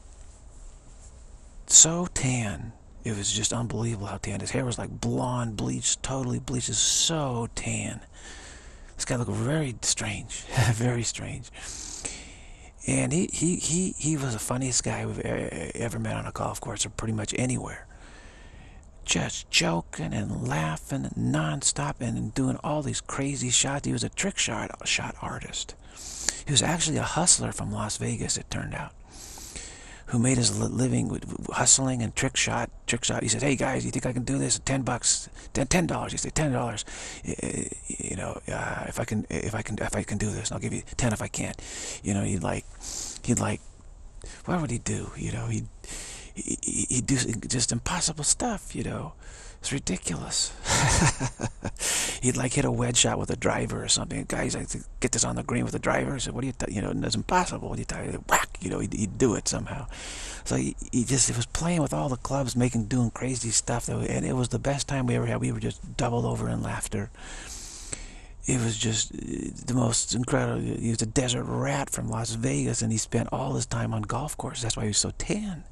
Speaker 1: so tan. It was just unbelievable how tan. His hair was like blonde, bleached, totally bleached. It's so tan. This guy looked very strange, very strange. And he, he, he, he was the funniest guy we've ever met on a golf course or pretty much anywhere. Just joking and laughing non-stop and doing all these crazy shots. He was a trick shot, shot artist. He was actually a hustler from Las Vegas, it turned out, who made his living with hustling and trick shot, trick shot. He said, hey guys, you think I can do this? Ten bucks, ten, ten dollars. He said, ten dollars. You know, uh, if I can, if I can, if I can do this, I'll give you ten if I can't. You know, he'd like, he'd like, what would he do? You know, he'd, he, he'd do just impossible stuff, you know. It's ridiculous. He'd like hit a wedge shot with a driver or something. Guys, I get this on the green with a driver. I said, what do you, you know, it's impossible. What do you tell you? Whack, you know, he'd, he'd do it somehow. So he, he just, he was playing with all the clubs, making, doing crazy stuff. That we, and it was the best time we ever had. We were just doubled over in laughter. It was just the most incredible. He was a desert rat from Las Vegas, and he spent all his time on golf courses. That's why he was so tan.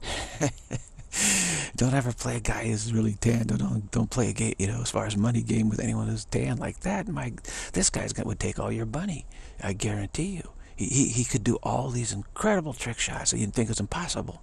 Speaker 1: Don't ever play a guy who's really tan. Don't, don't don't play a game, you know, as far as money game with anyone who's tan like that. My, this guy's gonna would take all your money. I guarantee you. He he he could do all these incredible trick shots that you'd think was impossible.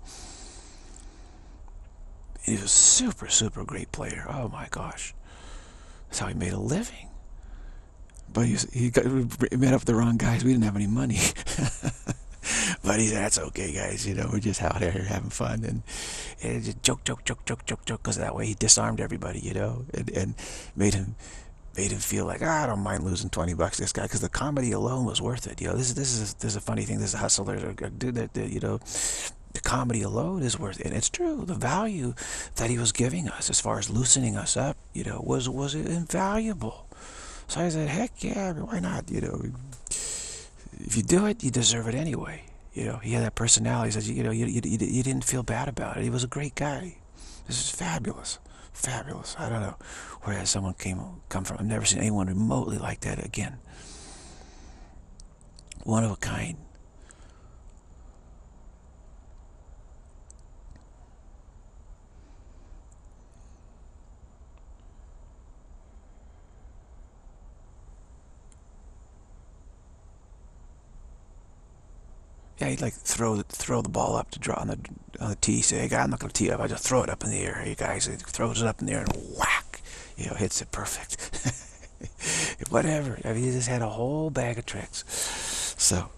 Speaker 1: And he was a super super great player. Oh my gosh, that's how he made a living. But he, he got, he met up with the wrong guys. We didn't have any money. But he said, that's okay, guys. You know, we're just out here having fun. And, and just joke, joke, joke, joke, joke, joke. Because that way he disarmed everybody, you know, and, and made him made him feel like, oh, I don't mind losing twenty bucks to this guy. Because the comedy alone was worth it. You know, this is, this is, this is a funny thing. This is a hustler. A dude that, that, you know, the comedy alone is worth it. And it's true. The value that he was giving us as far as loosening us up, you know, was, was invaluable. So I said, heck yeah, why not? You know, if you do it, you deserve it anyway. You know, he had that personality. He says, you know, you, you, you didn't feel bad about it. He was a great guy. This is fabulous. Fabulous. I don't know where someone came come from. I've never seen anyone remotely like that again. One of a kind. Yeah, he'd like throw the, throw the ball up to draw on the on the tee. Say, hey, guy, I'm not going to tee up. I just throw it up in the air. Hey, guys, he throws it up in the air and whack, you know, hits it perfect. Whatever. I mean, he just had a whole bag of tricks. So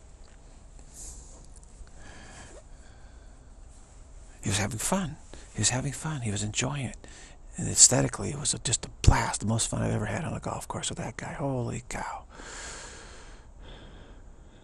Speaker 1: he was having fun. He was having fun. He was enjoying it. And aesthetically, it was just a blast. The most fun I've ever had on a golf course with that guy. Holy cow.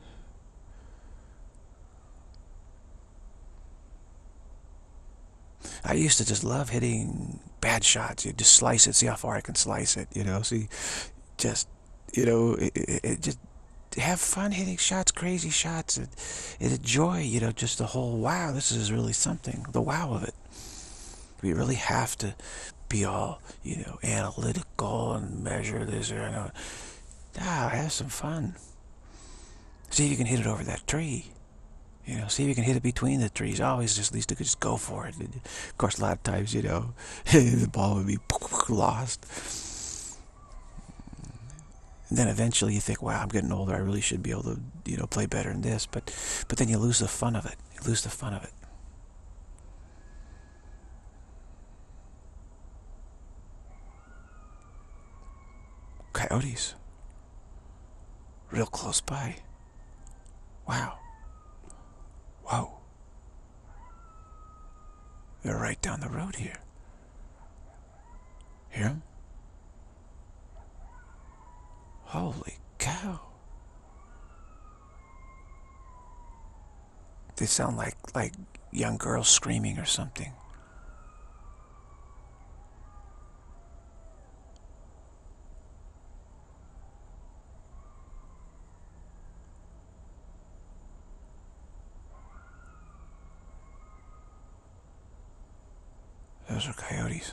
Speaker 1: I used to just love hitting bad shots. You just slice it, see how far I can slice it, you know, see, just, you know, it, it, it just have fun hitting shots, crazy shots, and, and enjoy, you know, just the whole, wow, this is really something, the wow of it. We really have to be all, you know, analytical and measure this or, you know, ah, have some fun. See if you can hit it over that tree. You know, see if you can hit it between the trees. Always just, at least you could just go for it. And of course, a lot of times, you know, the ball would be lost. And then eventually you think, wow, I'm getting older. I really should be able to, you know, play better in this. But, but then you lose the fun of it. You lose the fun of it. Coyotes. Real close by. Wow. Whoa. They're right down the road here. Hear them? Holy cow. They sound like, like young girls screaming or something. Those are coyotes.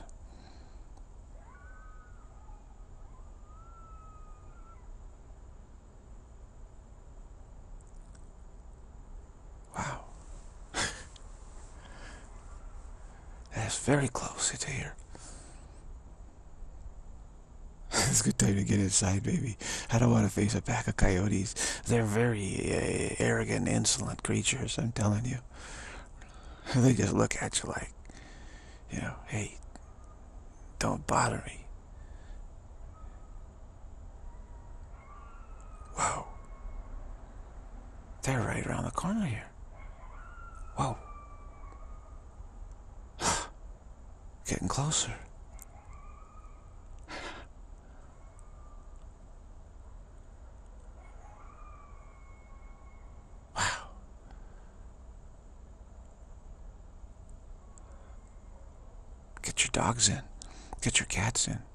Speaker 1: Wow. That's very close to here. It's a good time to get inside, baby. I don't want to face a pack of coyotes. They're very uh, arrogant, insolent creatures, I'm telling you. They just look at you like, you know, hey, don't bother me. Whoa. They're right around the corner here. Whoa. Getting closer. Wow. Get your dogs in. Get your cats in.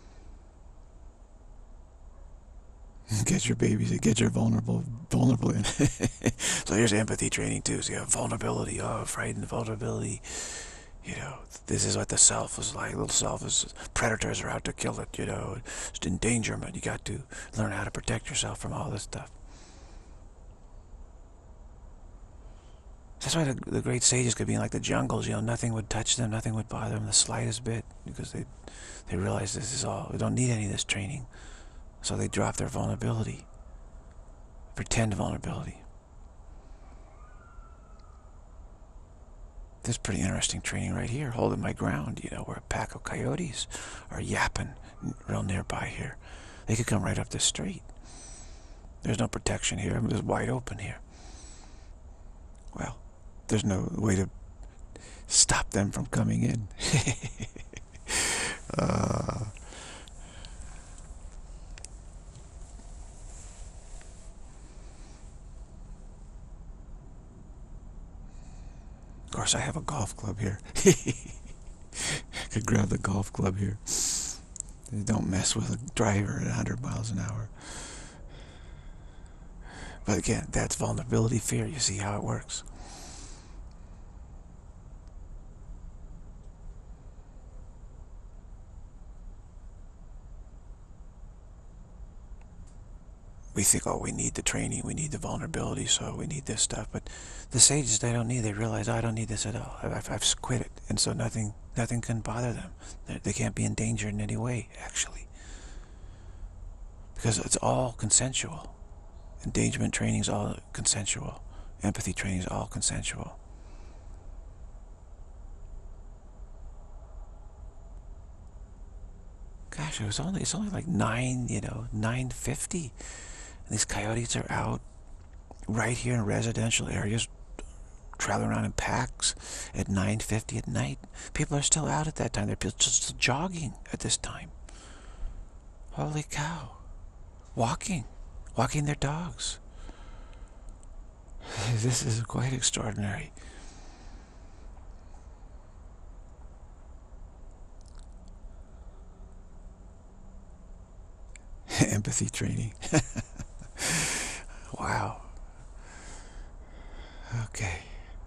Speaker 1: Get your babies in. Get your vulnerable vulnerable in. So here's empathy training too. So you have vulnerability. Oh, frightened vulnerability. You know, this is what the self is like. Little self is, predators are out to kill it, you know. It's endangerment. You got to learn how to protect yourself from all this stuff. That's why the, the great sages could be in like the jungles, you know, nothing would touch them, nothing would bother them the slightest bit, because they, they realize this is all, we don't need any of this training. So they drop their vulnerability, pretend vulnerability. This is pretty interesting training right here, holding my ground, you know, where a pack of coyotes are yapping real nearby here. They could come right up the street. There's no protection here. I'm just wide open here. Well, there's no way to stop them from coming in. uh, of course, I have a golf club here. I could grab the golf club here. Don't mess with a driver at a hundred miles an hour. But again, that's vulnerability, fear. You see how it works. We think, oh, we need the training, we need the vulnerability, so we need this stuff. But the sages, they don't need. They realize, oh, I don't need this at all. I've, I've quit it, and so nothing, nothing can bother them. They're, they can't be in danger in any way, actually, because it's all consensual. Endangerment training is all consensual. Empathy training is all consensual. Gosh, it was only it's only like nine, you know, nine fifty. And these coyotes are out right here in residential areas, traveling around in packs at nine fifty at night. People are still out at that time. They're just jogging at this time. Holy cow. Walking. Walking their dogs. This is quite extraordinary. empathy training. Wow. Okay.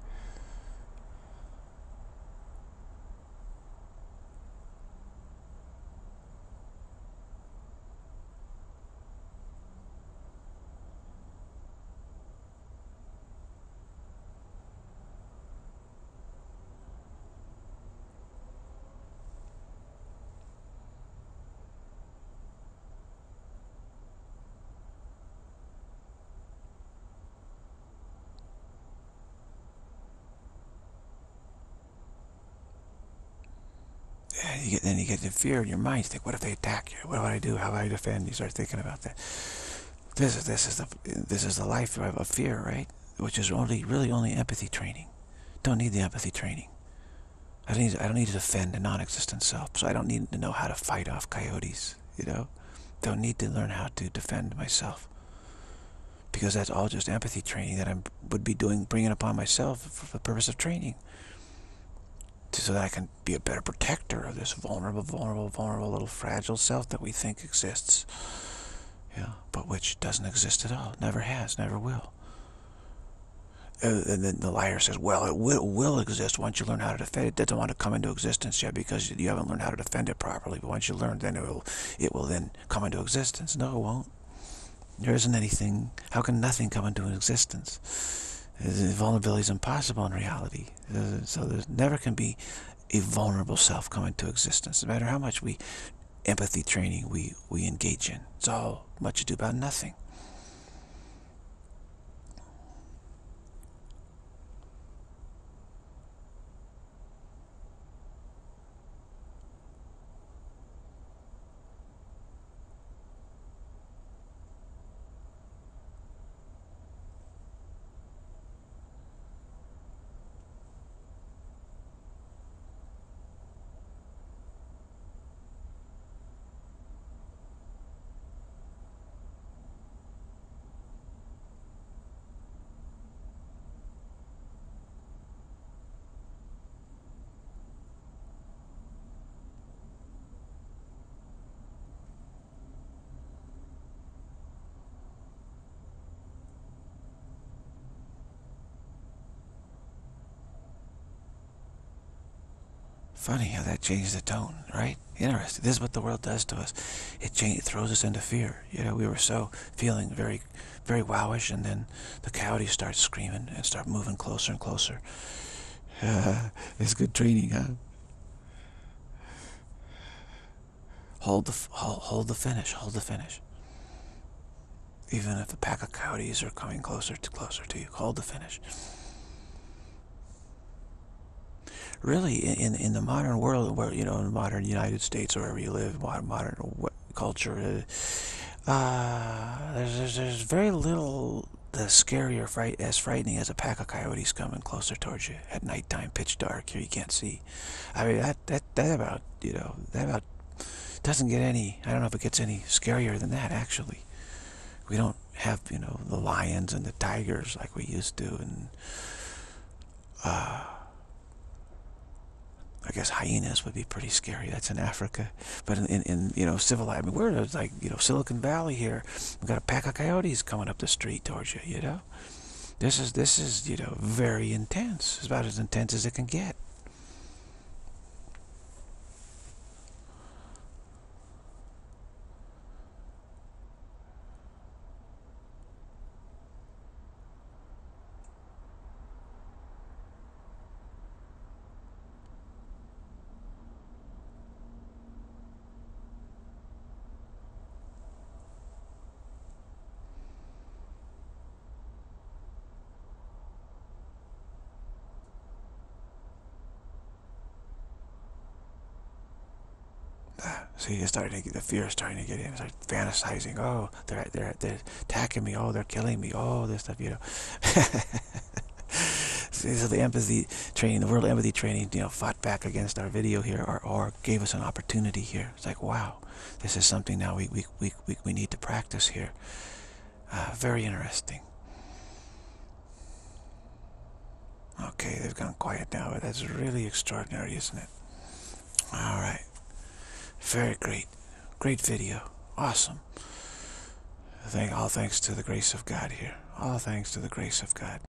Speaker 1: And you get, then you get the fear in your mind. You think, what if they attack you? What would I do? How would I defend? You start thinking about that. This is this is the this is the life of fear, right? Which is only really only empathy training. Don't need the empathy training. I don't need I don't need to defend a non-existent self. So I don't need to know how to fight off coyotes. You know, don't need to learn how to defend myself, because that's all just empathy training that I would be doing, bringing upon myself for the purpose of training, so that I can be a better protector of this vulnerable, vulnerable, vulnerable little fragile self that we think exists. Yeah, but which doesn't exist at all. Never has, never will. Uh, and then the liar says, well, it will, will exist once you learn how to defend it. It doesn't want to come into existence yet because you haven't learned how to defend it properly. But once you learn, then it will, it will then come into existence. No, it won't. There isn't anything. How can nothing come into existence? Vulnerability is impossible in reality. So there never can be a vulnerable self come into existence, no matter how much we empathy training we, we engage in. It's all much ado about nothing. Funny how that changed the tone, right? Interesting. This is what the world does to us. It, change, it throws us into fear. You know, we were so feeling very, very wowish, and then the coyotes start screaming and start moving closer and closer. Uh, it's good training, huh? Hold the hold, hold the finish. Hold the finish. Even if a pack of coyotes are coming closer to closer to you, hold the finish. Really, in in the modern world, where you know, in the modern United States, or wherever you live, modern, modern culture, uh, there's, there's there's very little that's scary or fright as frightening as a pack of coyotes coming closer towards you at nighttime, pitch dark. Here you can't see. I mean, that that that about you know that about doesn't get any. I don't know if it gets any scarier than that. Actually, we don't have you know the lions and the tigers like we used to, and uh. I guess hyenas would be pretty scary. That's in Africa. But in, in, in you know, civilized, I mean, we're like, you know, Silicon Valley here. We've got a pack of coyotes coming up the street towards you, you know? This is, this is, you know, very intense. It's about as intense as it can get. See, it's starting to get, the fear is starting to get in. It's like fantasizing. Oh, they're they're they're attacking me. Oh, they're killing me. Oh, this stuff, you know. See, so the empathy training, the world empathy training, you know, fought back against our video here, or or gave us an opportunity here. It's like, wow, this is something now we we we we, we need to practice here. Uh, very interesting. Okay, they've gone quiet now, but that's really extraordinary, isn't it? All right. Very great. Great video. Awesome. Thank, all thanks to the grace of God here. All thanks to the grace of God.